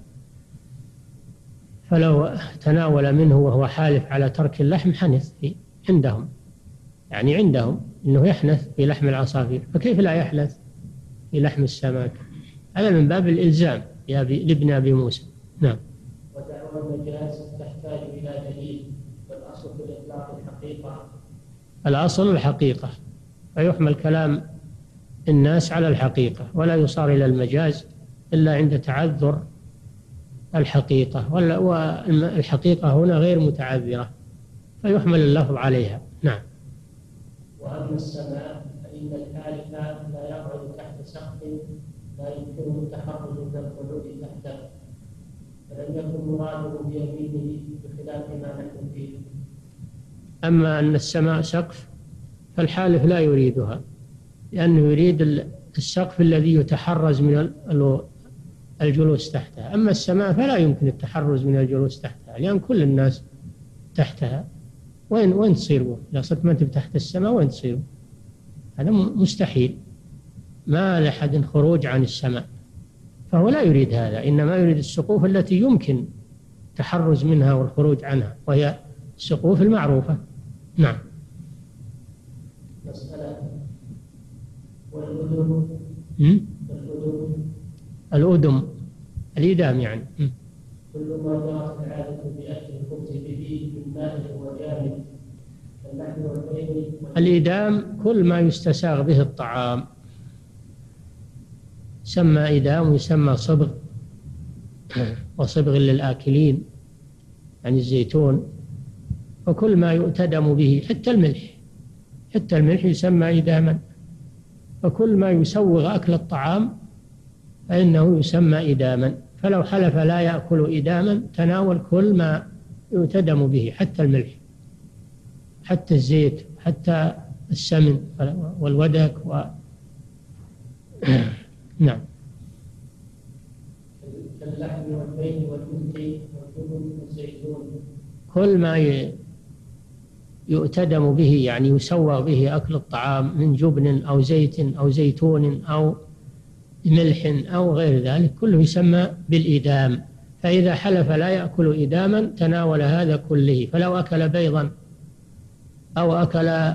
فلو تناول منه وهو حالف على ترك اللحم حنث عندهم، يعني عندهم أنه يحنث في لحم العصافير، فكيف لا يحنث في لحم السمك؟ هذا من باب الإلزام لابن أبي موسى. نعم. ودعوى المجاز تحتاج إلى دليل، والأصل في الإطلاق الحقيقة. الأصل الحقيقة، فيحمل كلام الناس على الحقيقة، ولا يصار إلى المجاز إلا عند تعذر الحقيقة، والحقيقة هنا غير متعذرة فيحمل اللفظ عليها. نعم. وأما السماء فإن الحالف لا يقعد تحت سقف لا يمكنه التحرز من القعود تحته، فلم يكن مراده بيمينه بخلاف ما نحن فيه. أما أن السماء سقف فالحالف لا يريدها، لأنه يريد السقف الذي يتحرز من الجلوس تحتها. أما السماء فلا يمكن التحرز من الجلوس تحتها، لأن كل الناس تحتها. وين تصيروا؟ إذا صرت ما أنت تحت السماء وين تصيروا؟ هذا مستحيل، ما لأحد خروج عن السماء، فهو لا يريد هذا، إنما يريد السقوف التي يمكن التحرز منها والخروج عنها، وهي السقوف المعروفة. نعم. مسألة والأذن. الأدم الإدام يعني. كل ما جرت العادة بأكل الخبز به من ماء وجامد كاللحم والبيض. الإدام كل ما يستساغ به الطعام يسمى إدام، ويسمى صبغ، وصبغ للآكلين يعني الزيتون، وكل ما يؤتدم به حتى الملح يسمى إداما، وكل ما يسوغ أكل الطعام فإنه يسمى إداما. فلو حلف لا يأكل إداما تناول كل ما يؤتدم به، حتى الملح، حتى الزيت، حتى السمن والودك نعم. كاللحم والبيض والبن والجبن والزيتون، كل ما يؤتدم به يعني يسوغ به أكل الطعام من جبن أو زيت أو زيتون أو ملح أو غير ذلك كله يسمى بالإدام. فإذا حلف لا يأكل إداما تناول هذا كله. فلو أكل بيضا أو أكل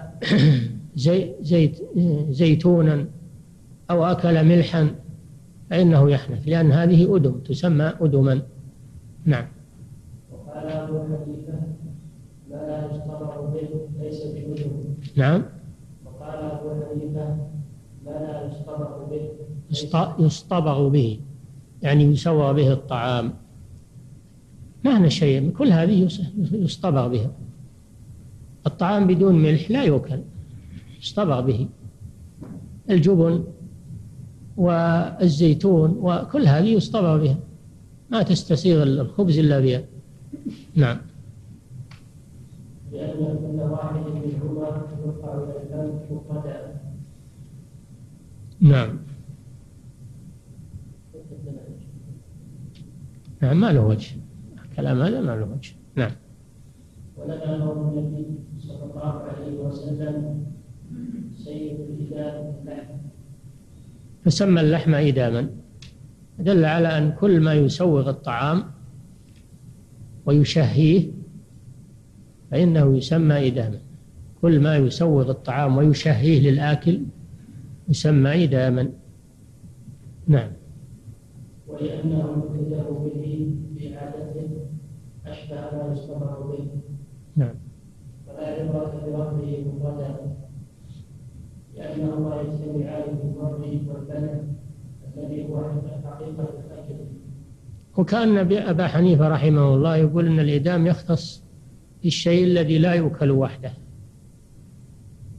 زيتونا أو أكل ملحا فإنه يحنث، لأن هذه أدم تسمى أدما. نعم. وقال أبو حنيفة ما لا يصطبغ به ليس بأدم. نعم. وقال أبو حنيفة ما لا يصطبغ به يصطبغ به يعني يسوى به الطعام، معنى شيء كل هذه يصطبغ به. الطعام بدون ملح لا يؤكل، يصطبغ به. الجبن والزيتون وكل هذه يصطبغ بها، ما تستسيغ الخبز إلا بها. نعم. لأن كل واحد منهما يرفع إلى الفم مقتدى. نعم. نعم، ما له وجه كلام هذا، ما له وجه. نعم. ولنا قول النبي صلى الله عليه وسلم سيد الإدام اللحم، فسمى اللحم إداما، دل على أن كل ما يسوغ الطعام ويشهيه فإنه يسمى إداما. كل ما يسوغ الطعام ويشهيه للآكل يسمى إداما. نعم. ولأنه يبتدأ به في عادته أشبه ما يصطبغ به. نعم. ولا عبرة برفعه مفردا، لأنهما يجتمعان في المرء والبلع الذي هو حقيقة الأكل. وكأن أبا حنيفة رحمه الله يقول أن الإدام يختص بالشيء الذي لا يؤكل وحده،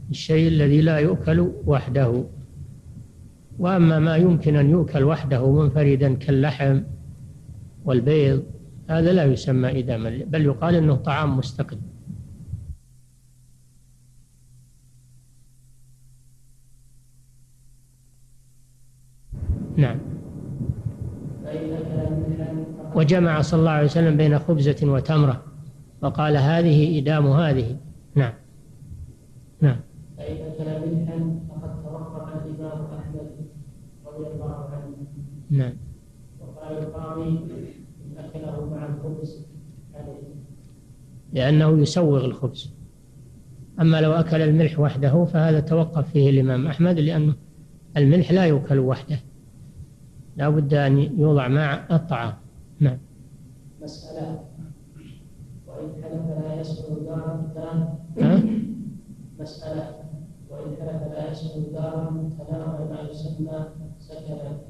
الشيء الذي لا يؤكل وحده. وأما ما يمكن أن يؤكل وحده منفردا كاللحم والبيض هذا لا يسمى إداما، بل يقال إنه طعام مستقل. نعم. وجمع صلى الله عليه وسلم بين خبزة وتمرة وقال هذه إدام هذه. نعم. نعم. فإن أكل ملحا فقد توقف الإمام أحمد رضي الله عنه. نعم. وقال القاضي إن أكله مع الخبز عليه، لأنه يسوغ الخبز. أما لو أكل الملح وحده فهذا توقف فيه الإمام أحمد، لأن الملح لا يؤكل وحده، لا بد أن يوضع مع الطعام. نعم. مسألة: وإن حلف لا يسكن دارا مسألة: وإن حلف لا يسكن دارا تناول ما يسمى سكنا،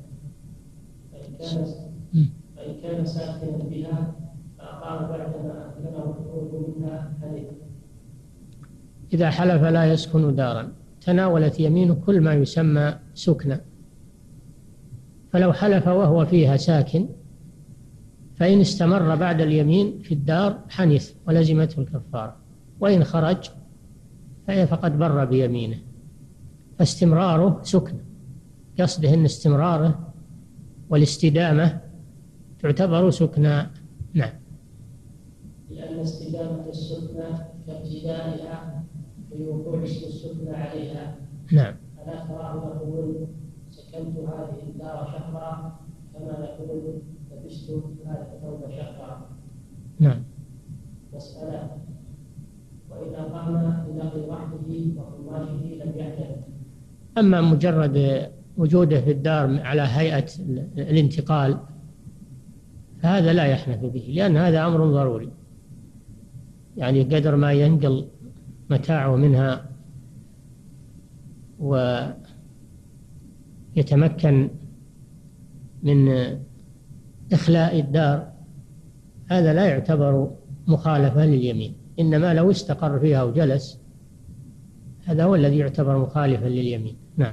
فإن كان ساكنا بها فأقام بعدما أمكنه الخروج منها حلف. إذا حلف لا يسكن دارا تناولت يمينه كل ما يسمى سكنا، فلو حلف وهو فيها ساكن فإن استمر بعد اليمين في الدار حنث ولزمته الكفارة، وإن خرج فقد بر بيمينه، فاستمراره سكن، قصده أن استمراره والاستدامة تعتبر سكنا. نعم. لأن استدامة السكنى كابتدائها في وقوع اسم السكنى عليها. نعم. فلا تراه يقول سكنت هذه الدار شهرا كما نقول لبست هذا الثوب شهرا. نعم. مسألة: وإن أقام بنقل وحده وقماشه لم يحدث. أما مجرد وجوده في الدار على هيئة الانتقال فهذا لا يحنث به، لأن هذا أمر ضروري، يعني قدر ما ينقل متاعه منها ويتمكن من إخلاء الدار هذا لا يعتبر مخالفة لليمين، إنما لو استقر فيها وجلس هذا هو الذي يعتبر مخالفا لليمين. نعم.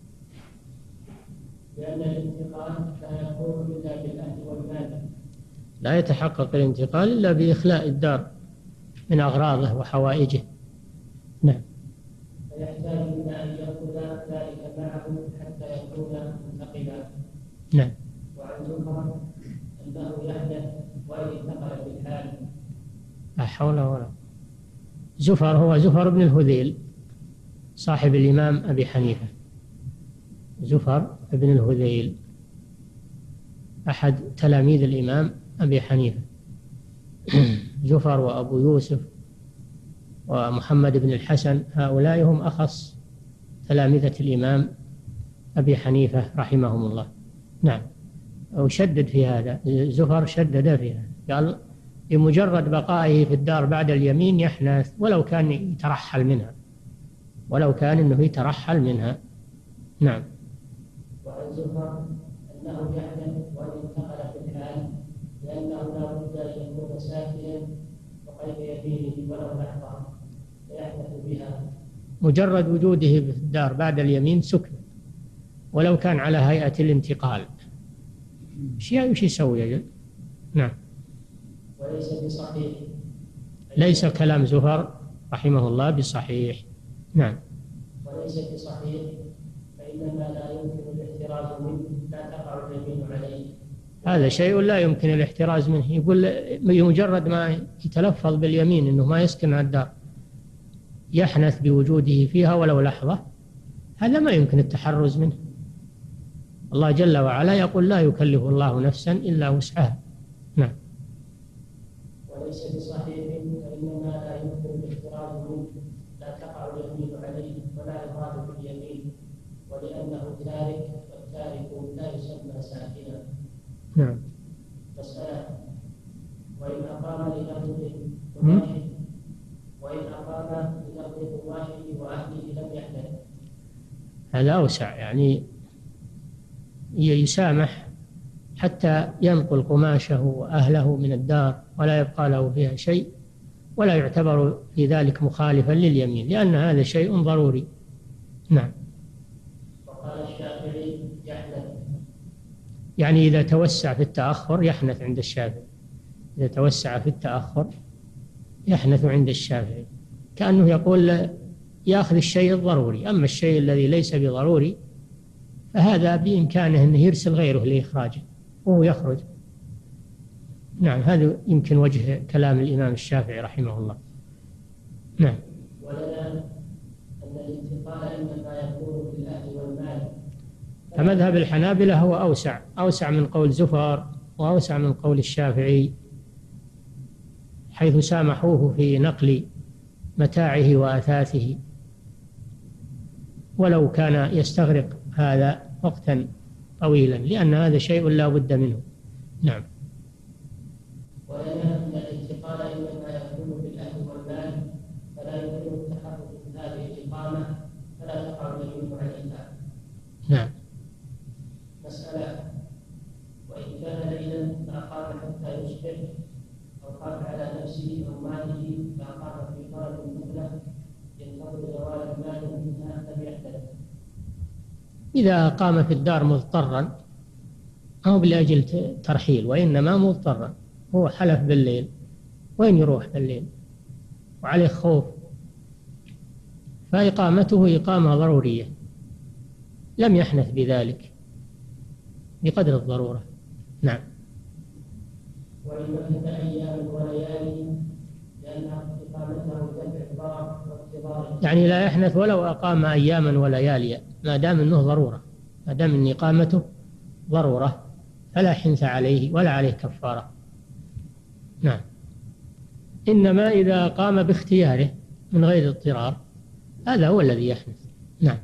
لأن الانتقال لا يكون إلا بالأهل والمال. لا يتحقق الانتقال إلا بإخلاء الدار من أغراضه وحوائجه. نعم. فيحتاج إلى أن يأخذ ذلك معه حتى يكون منتقلا. نعم. وعن زفر أنه يحدث وإن انتقل بالحال. لا حول ولا. زفر هو زفر بن الهذيل صاحب الإمام أبي حنيفة، زفر بن الهذيل أحد تلاميذ الإمام أبي حنيفة. زفر وأبو يوسف ومحمد بن الحسن هؤلاء هم أخص تلامذة الإمام أبي حنيفة رحمهم الله. نعم. وشدد في هذا، زفر شدد في هذا، قال بمجرد بقائه في الدار بعد اليمين يحنث ولو كان يترحل منها، ولو كان أنه يترحل منها. نعم. وعن زفر أنه يحدث وإن انتقل في الحال، لأنه لا بد أن يكون ساكنا وقيد يمينه ولو لحظة فيحدث بها. مجرد وجوده في الدار بعد اليمين سكن ولو كان على هيئة الانتقال. وش يسوي يا جل؟ نعم. وليس بصحيح. ليس كلام زفر رحمه الله بصحيح. نعم. وليس بصحيح، فإنما لا يمكن الاحتراز منه لا تقع اليمين عليه. هذا شيء لا يمكن الاحتراز منه، يقول بمجرد ما يتلفظ باليمين أنه ما يسكن الدار يحنث بوجوده فيها ولو لحظة، هذا ما يمكن التحرز منه. الله جل وعلا يقول لا يكلف الله نفسا إلا وسعها. نعم. وليس بصحيح، فإنما لا يمكن الاحتراز منه لا تقع اليمين عليه ولا يراد باليمين، ولأنه تارك والتارك لا يسمى ساكنا. نعم. مسألة: وإن أقام لنقض قماشه وأهله لم يحدث. هذا أوسع، يعني يسامح حتى ينقل قماشه وأهله من الدار ولا يبقى له فيها شيء، ولا يعتبر في ذلك مخالفا لليمين، لأن هذا شيء ضروري. نعم. وقال الشافعي يحلف. يعني إذا توسع في التأخر يحنث عند الشافعي، إذا توسع في التأخر يحنث عند الشافعي، كأنه يقول يأخذ الشيء الضروري، أما الشيء الذي ليس بضروري فهذا بإمكانه أنه يرسل غيره لإخراجه وهو يخرج. نعم، هذا يمكن وجه كلام الإمام الشافعي رحمه الله. نعم. ولنا أن الانتقال إنما يكون في الأهل والمال. فمذهب الحنابلة هو أوسع من قول زفر وأوسع من قول الشافعي، حيث سامحوه في نقل متاعه وأثاثه، ولو كان يستغرق هذا وقتا طويلا، لأن هذا شيء لا بد منه. نعم. ولنا أن الانتقال إنما يكون في الأهل والمال، فلا يمكن التحرك من هذه الإقامة، فلا تقع اليمين عليها. نعم. مسألة: وإن كان ليلا فأقام حتى يصبح، أو خاف على نفسه أو ماله فأقام في طلب المهلة ينتظر زوال المال منها لم يحدث. إذا أقام في الدار مضطرا أو لأجل ترحيل، وإنما مضطرا، هو حلف بالليل، وين يروح بالليل وعليه خوف، فإقامته إقامة ضرورية، لم يحنث بذلك بقدر الضرورة. نعم. وإن مكث أيام وليالي لأن إقامته دفع الضرر واقتضاء، يعني لا يحنث ولو أقام أياما وليالي، ما دام أنه ضرورة، ما دام أن إقامته ضرورة فلا حنث عليه ولا عليه كفارة. نعم. إنما إذا قام باختياره من غير اضطرار هذا هو الذي يحنث. نعم.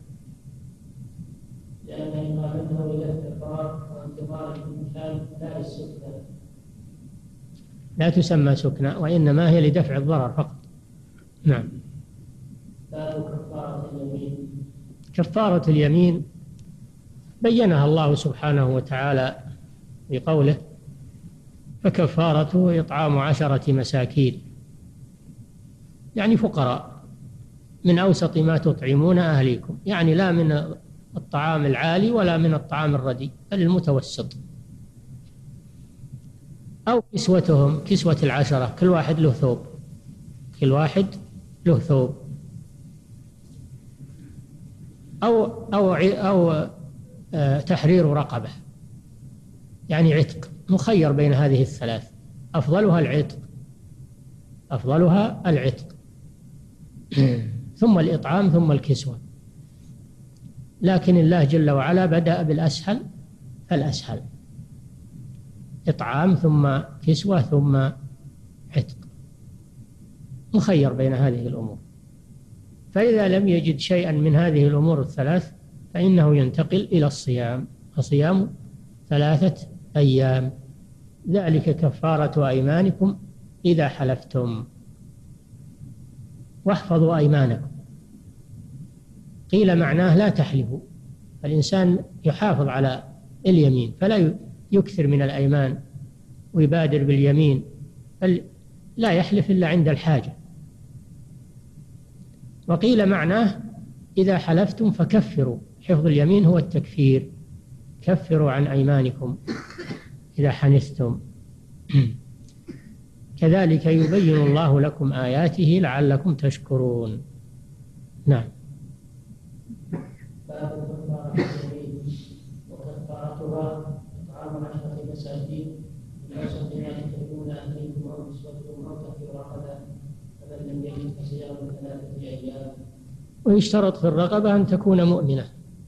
لأن إقامته لدفع الضرر وانتظار الإمكان لا للسكنى. لا تسمى سكنى، وإنما هي لدفع الضرر فقط. نعم. باب كفارة اليمين. كفارة اليمين بينها الله سبحانه وتعالى بقوله: فكفارته إطعام 10 مساكين، يعني فقراء، من أوسط ما تطعمون أهليكم، يعني لا من الطعام العالي ولا من الطعام الرديء، بل المتوسط. أو كسوتهم، كسوة 10، كل واحد له ثوب، كل واحد له ثوب. أو تحرير رقبة، يعني عتق، مخير بين هذه الثلاث، أفضلها العتق، أفضلها العتق ثم الإطعام ثم الكسوة، لكن الله جل وعلا بدأ بالأسهل فالأسهل، إطعام ثم كسوة ثم عتق، مخير بين هذه الأمور. فإذا لم يجد شيئا من هذه الأمور الثلاث فإنه ينتقل إلى الصيام، فصيام 3 أيام، ذلك كفارة أيمانكم إذا حلفتم، واحفظوا أيمانكم. قيل معناه لا تحلفوا، فالإنسان يحافظ على اليمين فلا يكثر من الأيمان ويبادر باليمين، بل لا يحلف إلا عند الحاجة. وقيل معناه إذا حلفتم فكفروا، حفظ اليمين هو التكفير، كفروا عن أيمانكم إذا حنثتم. كذلك يبين الله لكم آياته لعلكم تشكرون. نعم. باب كفارة اليمين. وكفارتها إطعام 10 مساكين من أوسط ما تطعمون أهليكم أو كسوتهم أو تحرير رقبة، فمن لم يجد فصيام 3 أيام. ويشترط في الرقبة أن تكون مؤمنة،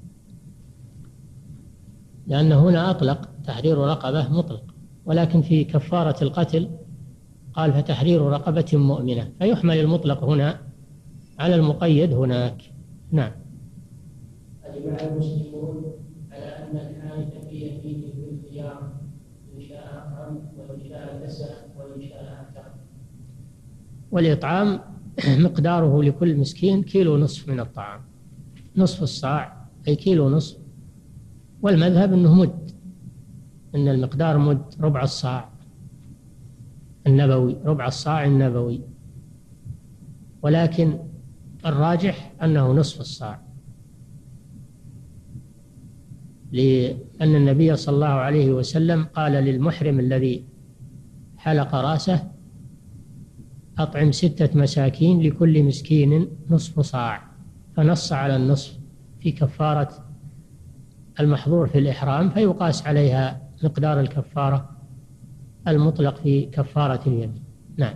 لأن هنا أطلق تحرير رقبة مطلق، ولكن في كفارة القتل قال فتحرير رقبة مؤمنة، فيحمل المطلق هنا على المقيد هناك. نعم. أجمع المسلمون على أن الحانث في يمينه بالخيار، إن شاء أطعم وإن شاء كسى وإن شاء أعتق. والإطعام مقداره لكل مسكين 1.5 كيلو من الطعام، نصف الصاع أي 1.5 كيلو، والمذهب أنه مد، أن المقدار مد، ربع الصاع النبوي، ربع الصاع النبوي. ولكن الراجح أنه نصف الصاع، لأن النبي صلى الله عليه وسلم قال للمحرم الذي حلق رأسه: أطعم 6 مساكين لكل مسكين نصف صاع، فنص على النصف في كفارة المحظور في الإحرام، فيقاس عليها مقدار الكفارة المطلق في كفارة اليمين. نعم.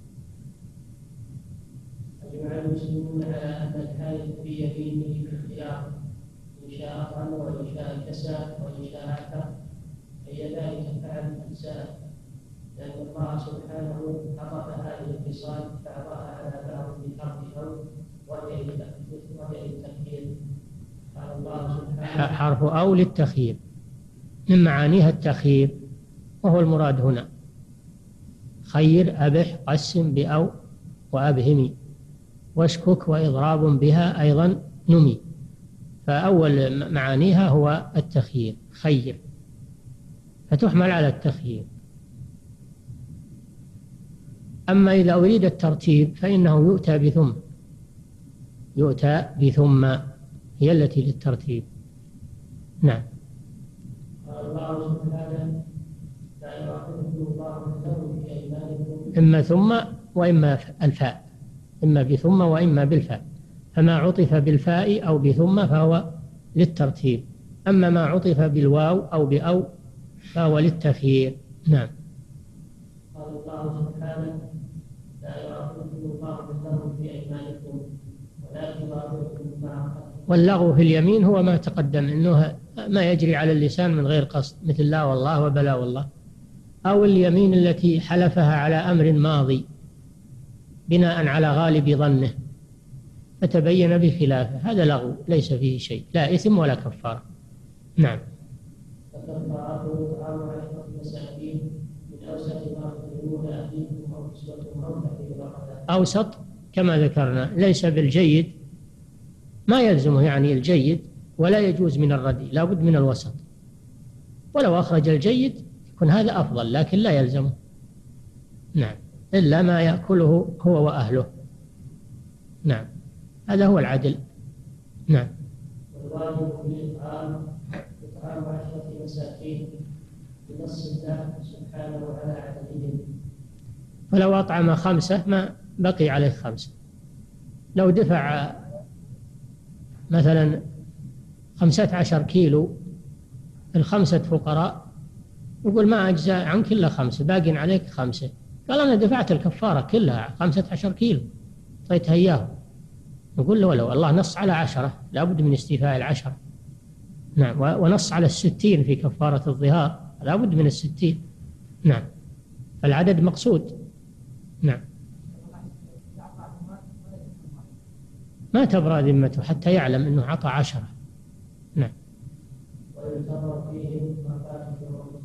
أجمع المسلمون على أن الحالف في يمينه باختيار، إن شاء أطعم وإن شاء كسى وإن شاء أعتق، أي ذلك فعل أجزاء، لأن الله سبحانه عطف هذه الخصال بعضها على بعض بحرف وهي للتخيير. قال الله سبحانه: حرف أو للتخيير، من معانيها التخيير، وهو المراد هنا: خير، أبح، قسم بأو وأبهمي، واشكك وإضراب بها أيضا نمي. فأول معانيها هو التخيير، خير، فتحمل على التخيير. أما إذا أريد الترتيب فإنه يؤتى بثم هي التي للترتيب. نعم. قال الله سبحانه: لا يؤاخذكم الله باللغو في أيمانكم. إما ثم وإما الفاء، إما بثم وإما بالفاء، فما عطف بالفاء أو بثم فهو للترتيب، أما ما عطف بالواو أو بأو فهو للتخيير. نعم. قال الله سبحانه: لا يؤاخذكم الله باللغو في أيمانكم ولكن يؤاخذكم بما عقدتم. واللغو في اليمين هو ما تقدم، إنه ما يجري على اللسان من غير قصد، مثل لا والله وبلا والله، أو اليمين التي حلفها على أمر ماضي بناء على غالب ظنه فتبين بخلافه، هذا لغو ليس فيه شيء، لا إثم ولا كفارة. نعم. فكفارته إطعام 10 مساكين من أوسط ما تطعمون أهليكم أو كسوتهم أو تحرير رقبة. أوسط كما ذكرنا، ليس بالجيد، ما يلزمه يعني الجيد، ولا يجوز من الردي، لا بد من الوسط، ولو أخرج الجيد يكون هذا أفضل، لكن لا يلزمه. نعم، إلا ما يأكله هو وأهله. نعم، هذا هو العدل. نعم. والواجب في الإطعام إطعام 10 مساكين بنص الله سبحانه على عددهم. فلو أطعم 5 ما بقي عليه 5. لو دفع مثلا 15 كيلو ال5 فقراء، يقول ما أجزاء عنك إلا 5، باقي عليك 5، قال أنا دفعت الكفارة كلها 15 كيلو أعطيتها إياه، نقول له ولو الله نص على 10 لا بد من استيفاء 10. نعم. ونص على 60 في كفارة الظهار، لا بد من 60. نعم، العدد مقصود. نعم. ما تبرى ذمته حتى يعلم أنه عطى 10. نعم. ويعتبر فيهم ما فات في الرمز.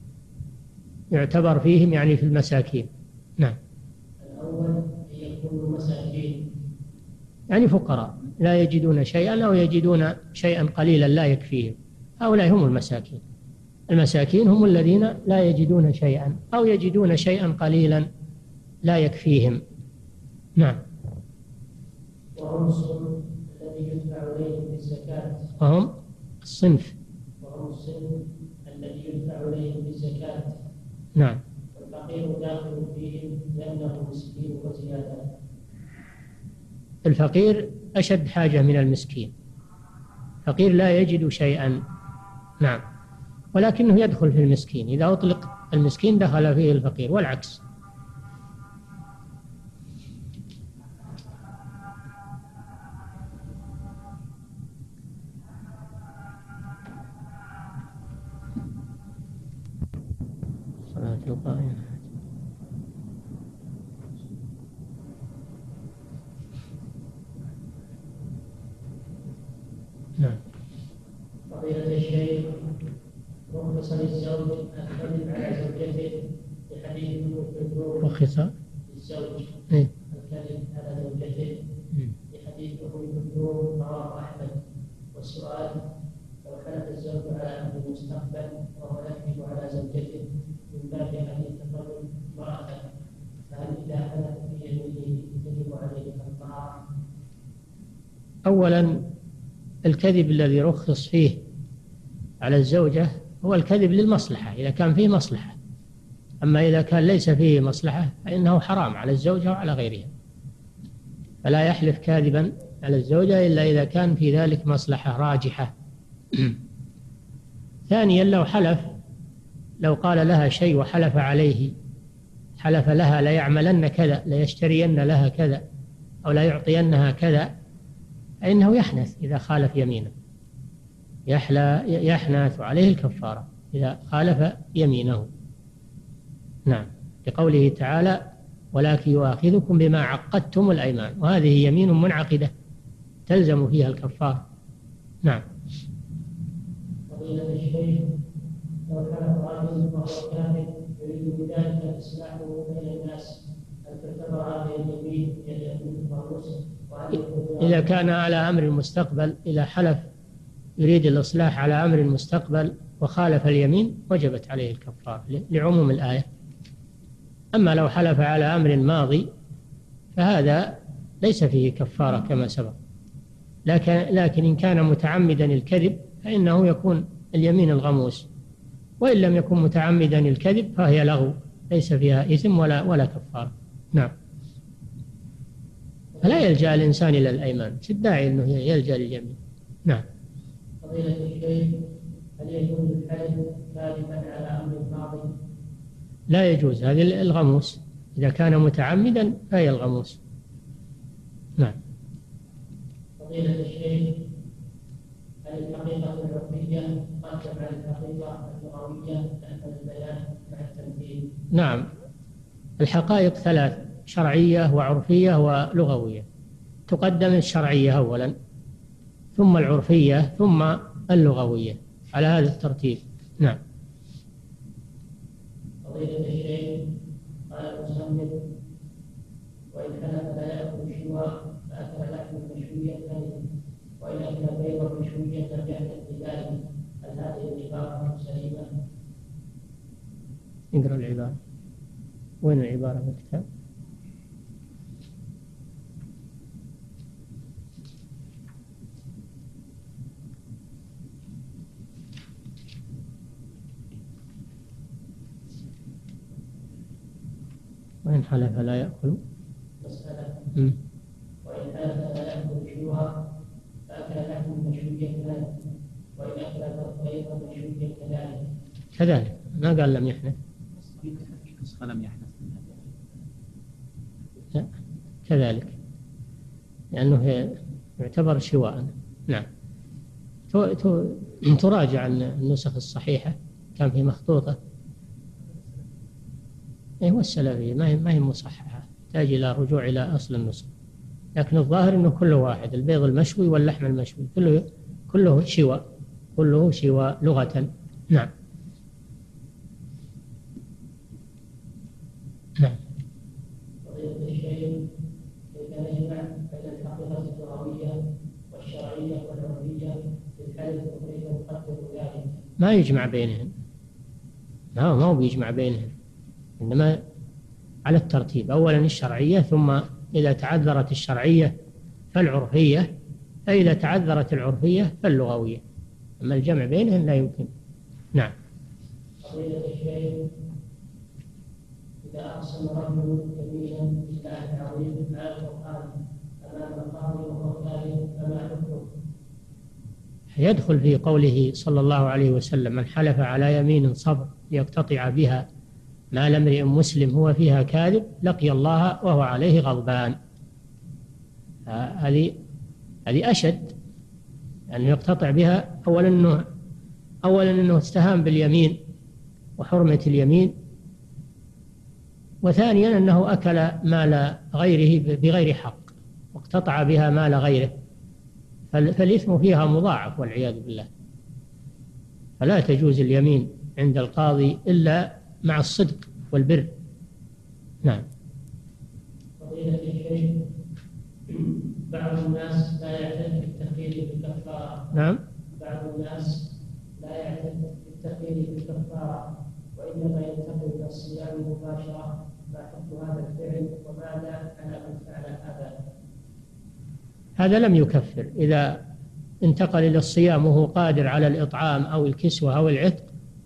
يعتبر فيهم يعني في المساكين. نعم. الأول أن يكونوا مساكين، يعني فقراء لا يجدون شيئا أو يجدون شيئا قليلا لا يكفيهم، هؤلاء هم المساكين. المساكين هم الذين لا يجدون شيئا أو يجدون شيئا قليلا لا يكفيهم. نعم. وهم الصنف الذي يدفع إليهم بالزكاة. وهم الصنف. وهم الصنف الذي يدفع إليهم بالزكاة. نعم. والفقير داخل فيهم لأنه مسكين وزيادة. الفقير أشد حاجة من المسكين، فقير لا يجد شيئا. نعم، ولكنه يدخل في المسكين، إذا أطلق المسكين دخل فيه الفقير والعكس. صلاة القائمة. نعم. فضيلة الشيخ، رخص للزوج أن يكذب على زوجته لحديث ابن كلثوم. رخص للزوج إيه؟ الكذب على زوجته لحديث ابن كلثوم رواه أحمد. والسؤال: لو حلف الزوج على أمر المستقبل وهو يكذب على زوجته من باب أن يتفرد امرأته، فهل إذا حلف في يمينه يجب عليه أولا الكذب الذي رخص فيه على الزوجة هو الكذب للمصلحة إذا كان فيه مصلحة، أما إذا كان ليس فيه مصلحة فإنه حرام على الزوجة وعلى غيرها، فلا يحلف كاذبا على الزوجة إلا إذا كان في ذلك مصلحة راجحة. ثانيا لو حلف، لو قال لها شيء وحلف عليه، حلف لها ليعملن كذا، ليشترين لها كذا، أو لا يعطينها كذا، فإنه يحنث إذا خالف يمينه، يحنث عليه الكفارة إذا خالف يمينه. نعم، لقوله تعالى ولكن يؤاخذكم بما عقدتم الأيمان، وهذه يمين منعقدة تلزم فيها الكفارة. نعم. فضيلة الشيخ، لو حلف رجل وهو كافر يريد بذلك إصلاحه بين الناس، هل تعتبر هذه اليمين يمين الرؤوس؟ إذا كان على أمر المستقبل، إذا حلف يريد الإصلاح على أمر المستقبل وخالف اليمين وجبت عليه الكفارة لعموم الآية. أما لو حلف على أمر ماضي فهذا ليس فيه كفارة كما سبق، لكن إن كان متعمدا الكذب فإنه يكون اليمين الغموس، وإن لم يكن متعمدا الكذب فهي لغو ليس فيها إثم ولا كفارة. نعم. فلا يلجأ الإنسان إلى الأيمان، الداعي أنه يلجأ لليمين. نعم. فضيلة الشيخ، هل يجوز الحلف كاذبا على أمر ماضي؟ لا يجوز، هذه الغموس، إذا كان متعمدا فهي الغموس. نعم. فضيلة الشيخ، هل الحقيقة العرفية تقدم على الحقيقة اللغوية لأن البيان مع التمثيل؟ نعم، الحقائق ثلاث: شرعية وعرفية ولغوية. تقدم الشرعية أولا، ثم العرفية، ثم اللغوية، على هذا الترتيب. نعم. فضيلة الشيخ، قال المصنف: وإن حلف لا يأكل شيئا فأكل لحما مشويا وإن أكل بيضا مشويا لم يحدث بذلك، هل هذه العبارة سليمة؟ اقرأ العبارة. وين العبارة في الكتاب؟ وإن حلف لا يأكل مسألة. وإن حلف لا يأكل شيئا فأكل لحما مشويا كذلك، وإن أكل بيضا مشويا كذلك. كذلك، ما قال لم يحنث. نسخة لم يحدث. لا، كذلك، لأنه يعتبر شواء. نعم. تراجع النسخ الصحيحة، كان في مخطوطة والسلفية ما هي مصححة، تحتاج إلى رجوع إلى أصل النسخ، لكن الظاهر أنه كله واحد، البيض المشوي واللحم المشوي كله شواء، كله شواء لغة. نعم. نعم. فضيلة الشيخ، كيف نجمع بين الحقيقة اللغوية والشرعية والعرفية في الحلف وكيف نقدر ذلك؟ ما يجمع بينهن، ما هو بيجمع بينهن، إنما على الترتيب، أولا الشرعية، ثم إذا تعذرت الشرعية فالعرفية، فإذا تعذرت العرفية فاللغوية، أما الجمع بينهن لا يمكن. نعم. فضيلة الشيخ، إذا أقسم رجل يمينا بالله العظيم على القرآن أمام القاضي وهو كاذب فما حكمه؟ يدخل في قوله صلى الله عليه وسلم: من حلف على يمين صبر ليقتطع بها مال امرئ مسلم هو فيها كاذب لقي الله وهو عليه غضبان. هذه أشد، أن يقتطع بها. أولا أنه استهان باليمين وحرمة اليمين، وثانيا أنه أكل مال غيره بغير حق واقتطع بها مال غيره، فالإثم فيها مضاعف والعياذ بالله. فلا تجوز اليمين عند القاضي إلا مع الصدق والبر. نعم. فضيلة الشيخ، بعض الناس لا يعتد بالتخيير بالكفارة. نعم. بعض الناس لا يعتد بالتخيير بالكفارة وإنما ينتقل إلى الصيام مباشرة، ما حكم هذا الفعل وماذا على من فعل هذا؟ هذا لم يكفر. إذا انتقل إلى الصيام وهو قادر على الإطعام أو الكسوة أو العتق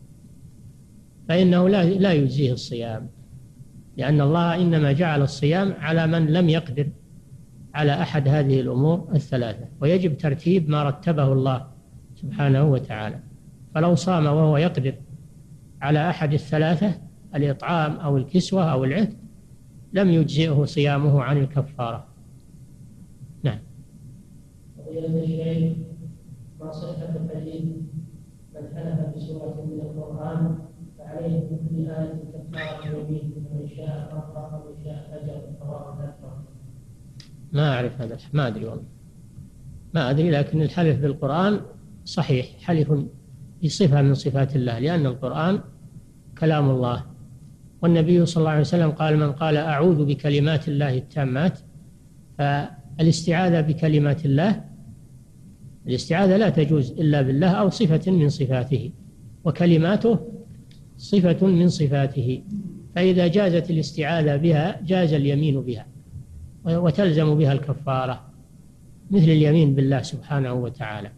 فإنه لا يجزيه الصيام، لأن الله إنما جعل الصيام على من لم يقدر على أحد هذه الأمور الثلاثة، ويجب ترتيب ما رتبه الله سبحانه وتعالى. فلو صام وهو يقدر على أحد الثلاثة، الإطعام أو الكسوة أو العتق، لم يجزئه صيامه عن الكفارة. نعم. فضيلة الشيخ، ما صحة الحديث من حلف بسورة من القرآن فعليه بكل آية كفارة يمين، ومن شاء فرق ومن شاء أجر فراغ أكبر؟ ما أعرف هذا، ما أدري والله، ما أدري. لكن الحلف بالقرآن صحيح، حلف بصفة من صفات الله، لأن القرآن كلام الله، والنبي صلى الله عليه وسلم قال: من قال أعوذ بكلمات الله التامات. فالاستعاذة بكلمات الله، الاستعاذة لا تجوز إلا بالله أو صفة من صفاته، وكلماته صفة من صفاته، فإذا جازت الاستعاذة بها جاز اليمين بها، وتلزم بها الكفارة، مثل اليمين بالله سبحانه وتعالى.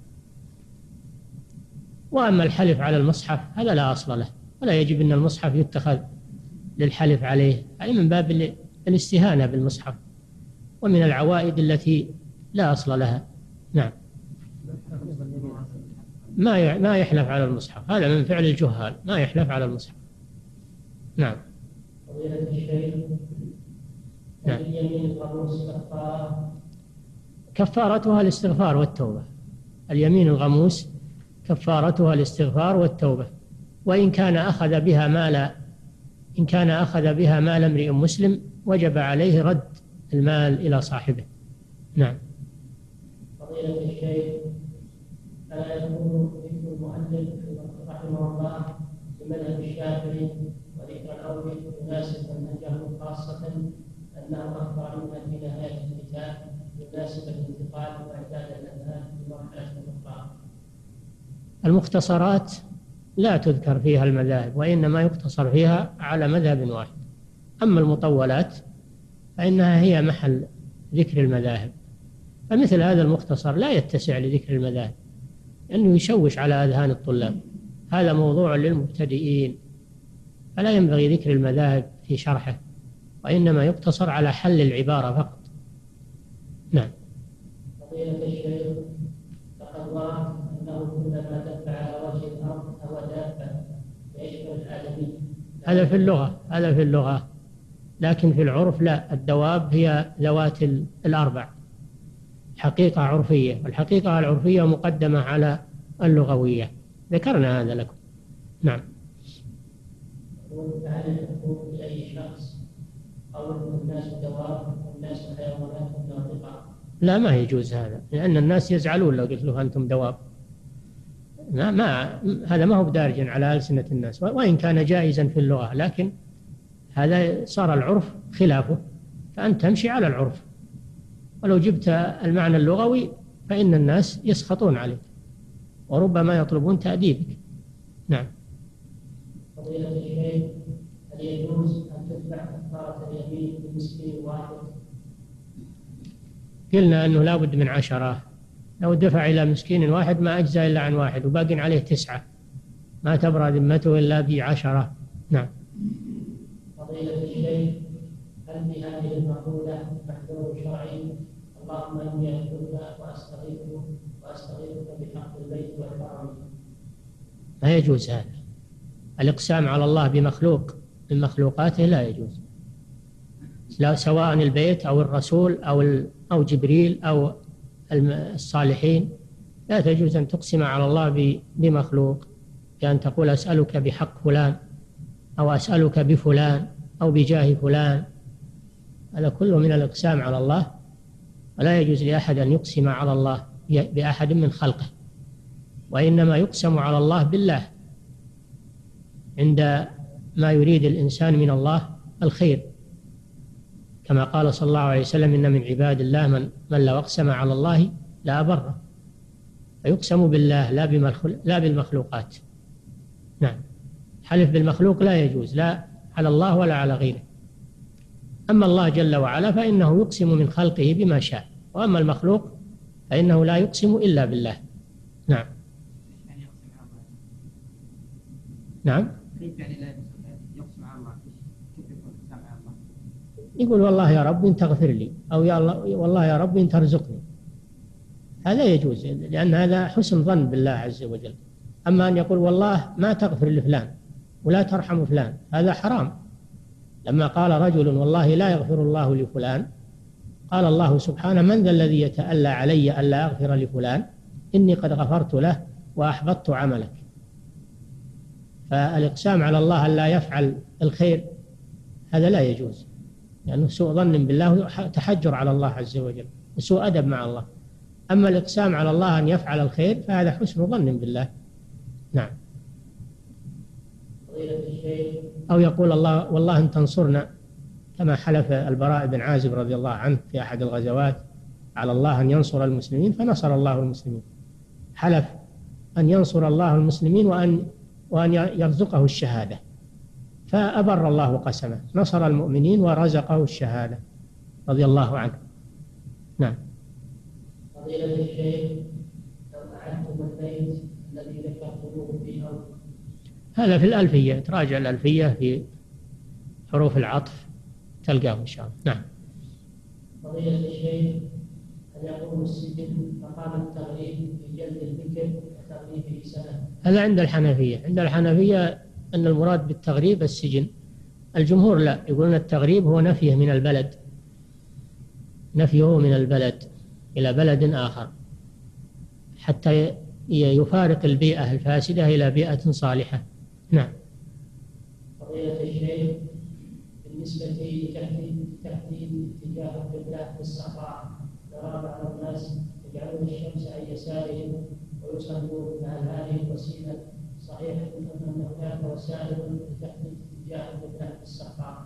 وأما الحلف على المصحف هذا لا أصل له، ولا يجب أن المصحف يتخذ للحلف عليه، أي من باب الاستهانة بالمصحف، ومن العوائد التي لا أصل لها. نعم. ما يحلف على المصحف، هذا من فعل الجهال، ما يحلف على المصحف. نعم. فضيلة الشيخ، نعم. اليمين الغموس كفارتها الاستغفار والتوبة. اليمين الغموس كفارتها الاستغفار والتوبة، وإن كان أخذ بها مال امرئ مسلم وجب عليه رد المال إلى صاحبه. نعم. فضيلة الشيخ، ألا يكون ذكر المؤلف رحمه الله بمذهب الشافعي وذكر الأول يناسب منهجه، خاصة أنه أخبر منا في نهاية الكتاب يناسب الانتقال وإعداد الأذهان في مرحلة الإخبار؟ المختصرات لا تذكر فيها المذاهب، وإنما يقتصر فيها على مذهب واحد. أما المطولات فإنها هي محل ذكر المذاهب، فمثل هذا المختصر لا يتسع لذكر المذاهب، لأنه يشوش على أذهان الطلاب. هذا موضوع للمبتدئين، فلا ينبغي ذكر المذاهب في شرحه، وإنما يقتصر على حل العبارة فقط. نعم. فضيلة الشيخ، لقد ورد أنه كلما دب على وجه الأرض أو دابة يشمل الآدمي. هذا في اللغة، لكن في العرف لا، الدواب هي ذوات الأربع، حقيقة عرفية، والحقيقة العرفية مقدمة على اللغوية، ذكرنا هذا لكم. نعم. هل يكون لأي شخص أو الناس دواب والناس حيوانات ناطقة؟ لا، ما يجوز هذا، لأن الناس يزعلون لو قلت له أنتم دواب. هذا ما هو بدارج على ألسنة الناس، وإن كان جائزا في اللغة، لكن هذا صار العرف خلافه، فأنت تمشي على العرف، ولو جبت المعنى اللغوي فإن الناس يسخطون عليك وربما يطلبون تأديبك. نعم. فضيلة الشيخ، هل يجوز أن تتبع كفارة اليمين بمسكين واحد؟ قلنا أنه لا بد من 10، لو دفع إلى مسكين واحد ما أجزى إلا عن واحد، وباقي عليه 9، ما تبرأ ذمته إلا ب10. نعم. فضيلة الشيخ، هل في هذه المقولة محذور شرعي؟ اللهم إني أشكرك وأستغيثك بحق البيت والحرم. ما يجوز هذا، الإقسام على الله بمخلوق من مخلوقاته لا يجوز، لا، سواء البيت أو الرسول أو جبريل أو الصالحين، لا تجوز أن تقسم على الله بمخلوق، كأن تقول أسألك بحق فلان أو أسألك بفلان أو بجاه فلان، هذا كله من الإقسام على الله، ولا يجوز لأحد أن يقسم على الله بأحد من خلقه، وإنما يقسم على الله بالله عند ما يريد الإنسان من الله الخير، كما قال صلى الله عليه وسلم: إن من عباد الله من لو أقسم على الله لا أبره، فيقسم بالله لا بالمخلوقات. نعم. حلف بالمخلوق لا يجوز، لا على الله ولا على غيره. أما الله جل وعلا فإنه يقسم من خلقه بما شاء، وأما المخلوق فإنه لا يقسم إلا بالله. نعم. يعني يقسم على الله؟ نعم. كيف يعني لا يقسم على الله؟ كيف يكون القسم على الله؟ يقول والله يا رب إن تغفر لي، أو يا الله والله يا رب إن ترزقني، هذا يجوز، لأن هذا حسن ظن بالله عز وجل. أما أن يقول والله ما تغفر لفلان ولا ترحم فلان، هذا حرام. لما قال رجل والله لا يغفر الله لفلان، قال الله سبحانه من ذا الذي يتألى علي ألا أغفر لفلان إني قد غفرت له وأحبطت عملك. فالإقسام على الله ألا يفعل الخير هذا لا يجوز، لأنه سوء ظن بالله وتحجر على الله عز وجل وسوء أدب مع الله. أما الإقسام على الله أن يفعل الخير فهذا حسن ظن بالله. نعم. أو يقول الله والله إن تنصرنا، كما حلف البراء بن عازب رضي الله عنه في أحد الغزوات على الله أن ينصر المسلمين فنصر الله المسلمين. حلف أن ينصر الله المسلمين وأن يرزقه الشهادة، فأبر الله قسمه، نصر المؤمنين ورزقه الشهادة رضي الله عنه. نعم. فضيلة الشيخ، لو أعدتم البيت الذي ذكرتموه في أول، هذا في الألفية، تراجع الألفية في حروف العطف تلقاه إن شاء الله. نعم. فضيلة الشيخ، هل يقوم السجن مقام التغريب في جلد الذكر وتغريبه سنة؟ هذا عند الحنفية. عند الحنفية أن المراد بالتغريب السجن. الجمهور لا، يقولون التغريب هو نفيه من البلد، نفيه من البلد إلى بلد آخر حتى يفارق البيئة الفاسدة إلى بيئة صالحة. نعم. فضيلة الشيخ، بالنسبة لتحديد اتجاه القبلة في الصحراء، نرى بعض الناس يجعلون الشمس عن يسارهم ويصلون مع هذه الوسيلة، صحيح أن هناك وسائل لتحديد اتجاه القبلة في الصحراء؟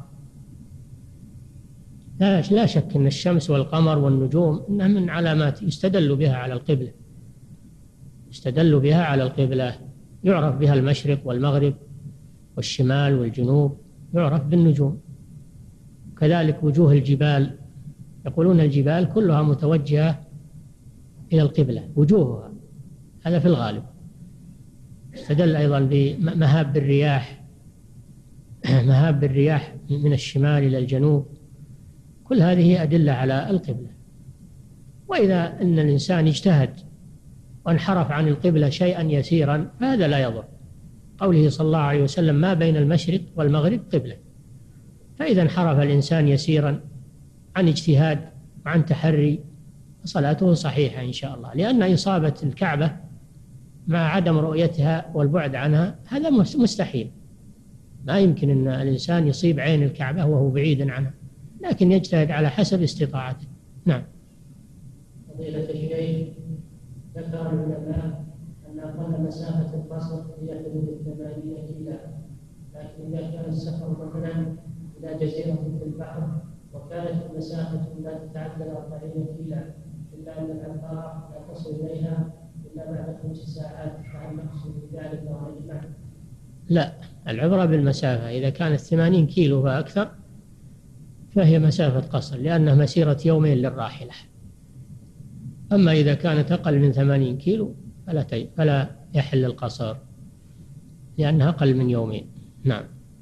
لا شك أن الشمس والقمر والنجوم إنها من علامات يستدل بها على القبلة، يستدل بها على القبلة، يعرف بها المشرق والمغرب والشمال والجنوب، يعرف بالنجوم. كذلك وجوه الجبال، يقولون الجبال كلها متوجهة إلى القبلة وجوهها، هذا في الغالب. استدل أيضا بمهاب الرياح، مهاب الرياح من الشمال إلى الجنوب، كل هذه أدلة على القبلة. وإذا أن الإنسان اجتهد وانحرف عن القبلة شيئا يسيرا فهذا لا يضر، قوله صلى الله عليه وسلم ما بين المشرق والمغرب قبلة. فإذا انحرف الإنسان يسيرا عن اجتهاد وعن تحري فصلاته صحيحة إن شاء الله، لأن إصابة الكعبة مع عدم رؤيتها والبعد عنها هذا مستحيل، ما يمكن أن الإنسان يصيب عين الكعبة وهو بعيد عنها، لكن يجتهد على حسب استطاعته. نعم. فضيلة الشيخ، ذكر العلماء أن أقل مسافة القصر هي حدود 80 كيلا، لكن إذا كان السفر مثلا إلى جزيرة في البحر وكانت المسافة لا تتعدى 40 كيلا، إلا أن العبارة لا تصل إليها إلا بعد 5 ساعات، فهل نقصد بذلك أو نجمع؟ لا، العبرة بالمسافة، إذا كانت 80 كيلو فأكثر فهي مسافة قصر، لأنها مسيرة يومين للراحلة. أما إذا كانت أقل من 80 كيلو فلا يحل القصر، لأنها أقل من يومين. نعم.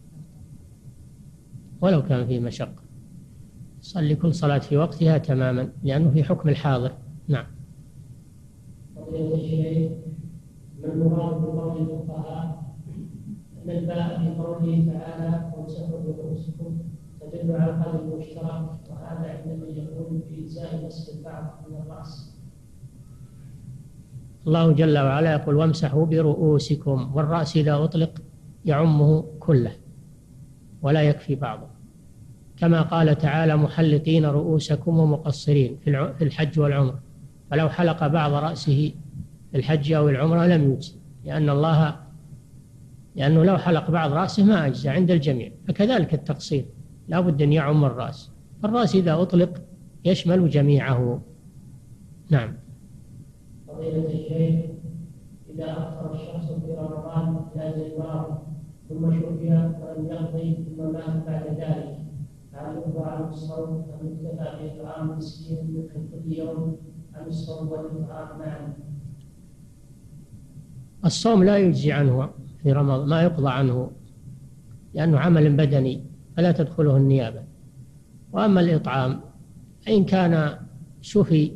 ولو كان فيه مشقة صلي كل صلاة في وقتها تماما، لأنه في حكم الحاضر. نعم. فضيلة الشيخ، ما المراد بقول الفقهاء أن الباء في قوله تعالى وامسحوا برؤوسكم تدل على القلب المشترك، وهذا عندما يقول بإزاء مسح البعض من الرأس؟ الله جل وعلا يقول وامسحوا برؤوسكم، والرأس إذا أطلق يعمه كله ولا يكفي بعضه، كما قال تعالى محلقين رؤوسكم ومقصرين في الحج والعمرة، فلو حلق بعض رأسه في الحج أو العمرة لم يجزي، لأنه لو حلق بعض رأسه ما أجزى عند الجميع. فكذلك التقصير لا بد أن يعم الرأس، فالرأس إذا أطلق يشمل جميعه. نعم. فضيلة الشيخ، إذا أفطر الشخص في رمضان إلى جنوار ثم شفي ولم يقضي ثم مات بعد ذلك، هل يقضى عنه الصوم أم يكتفى بإطعام مسكين من كل يوم عن الصوم والإطعام معا؟ الصوم لا يجزي عنه في رمضان، ما يقضى عنه لأنه عمل بدني فلا تدخله النيابة. وأما الإطعام فإن كان شفي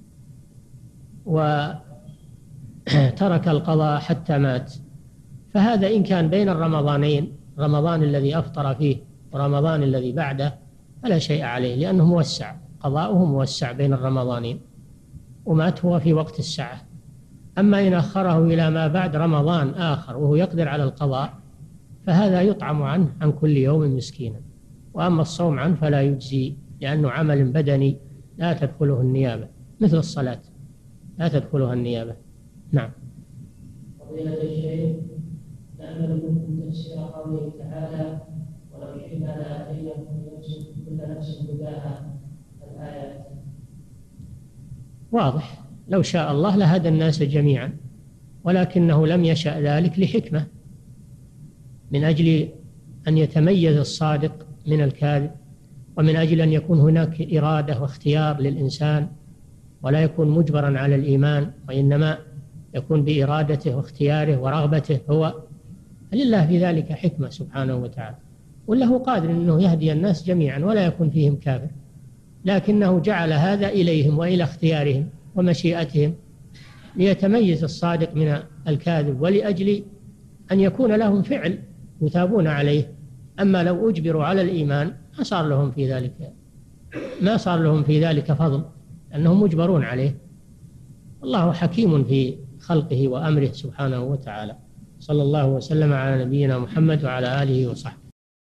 وترك القضاء حتى مات فهذا إن كان بين الرمضانين، رمضان الذي أفطر فيه ورمضان الذي بعده، فلا شيء عليه لأنه موسع، قضاؤه موسع بين الرمضانين، ومات هو في وقت السعة. أما إن أخره إلى ما بعد رمضان آخر وهو يقدر على القضاء فهذا يطعم عنه عن كل يوم مسكينا. وأما الصوم عنه فلا يجزي لأنه عمل بدني لا تدخله النيابة، مثل الصلاة لا تدخلها النيابة. نعم. فضيلة الشيخ، نأمل منكم تفسير قوله تعالى ولو شئنا لآتينا كل نفس هداها الآيات. واضح، لو شاء الله لهدى الناس جميعا، ولكنه لم يشأ ذلك لحكمة، من أجل أن يتميز الصادق من الكاذب، ومن أجل أن يكون هناك إرادة واختيار للإنسان ولا يكون مجبرا على الإيمان، وإنما يكون بإرادته واختياره ورغبته هو. لله في ذلك حكمة سبحانه وتعالى، وله قادر أنه يهدي الناس جميعا ولا يكون فيهم كافر، لكنه جعل هذا إليهم وإلى اختيارهم ومشيئتهم ليتميز الصادق من الكاذب، ولأجل أن يكون لهم فعل يثابون عليه. أما لو أجبروا على الإيمان ما صار لهم في ذلك فضل، أنهم مجبرون عليه. الله حكيم في خلقه وأمره سبحانه وتعالى. صلى الله وسلم على نبينا محمد وعلى آله وصحبه.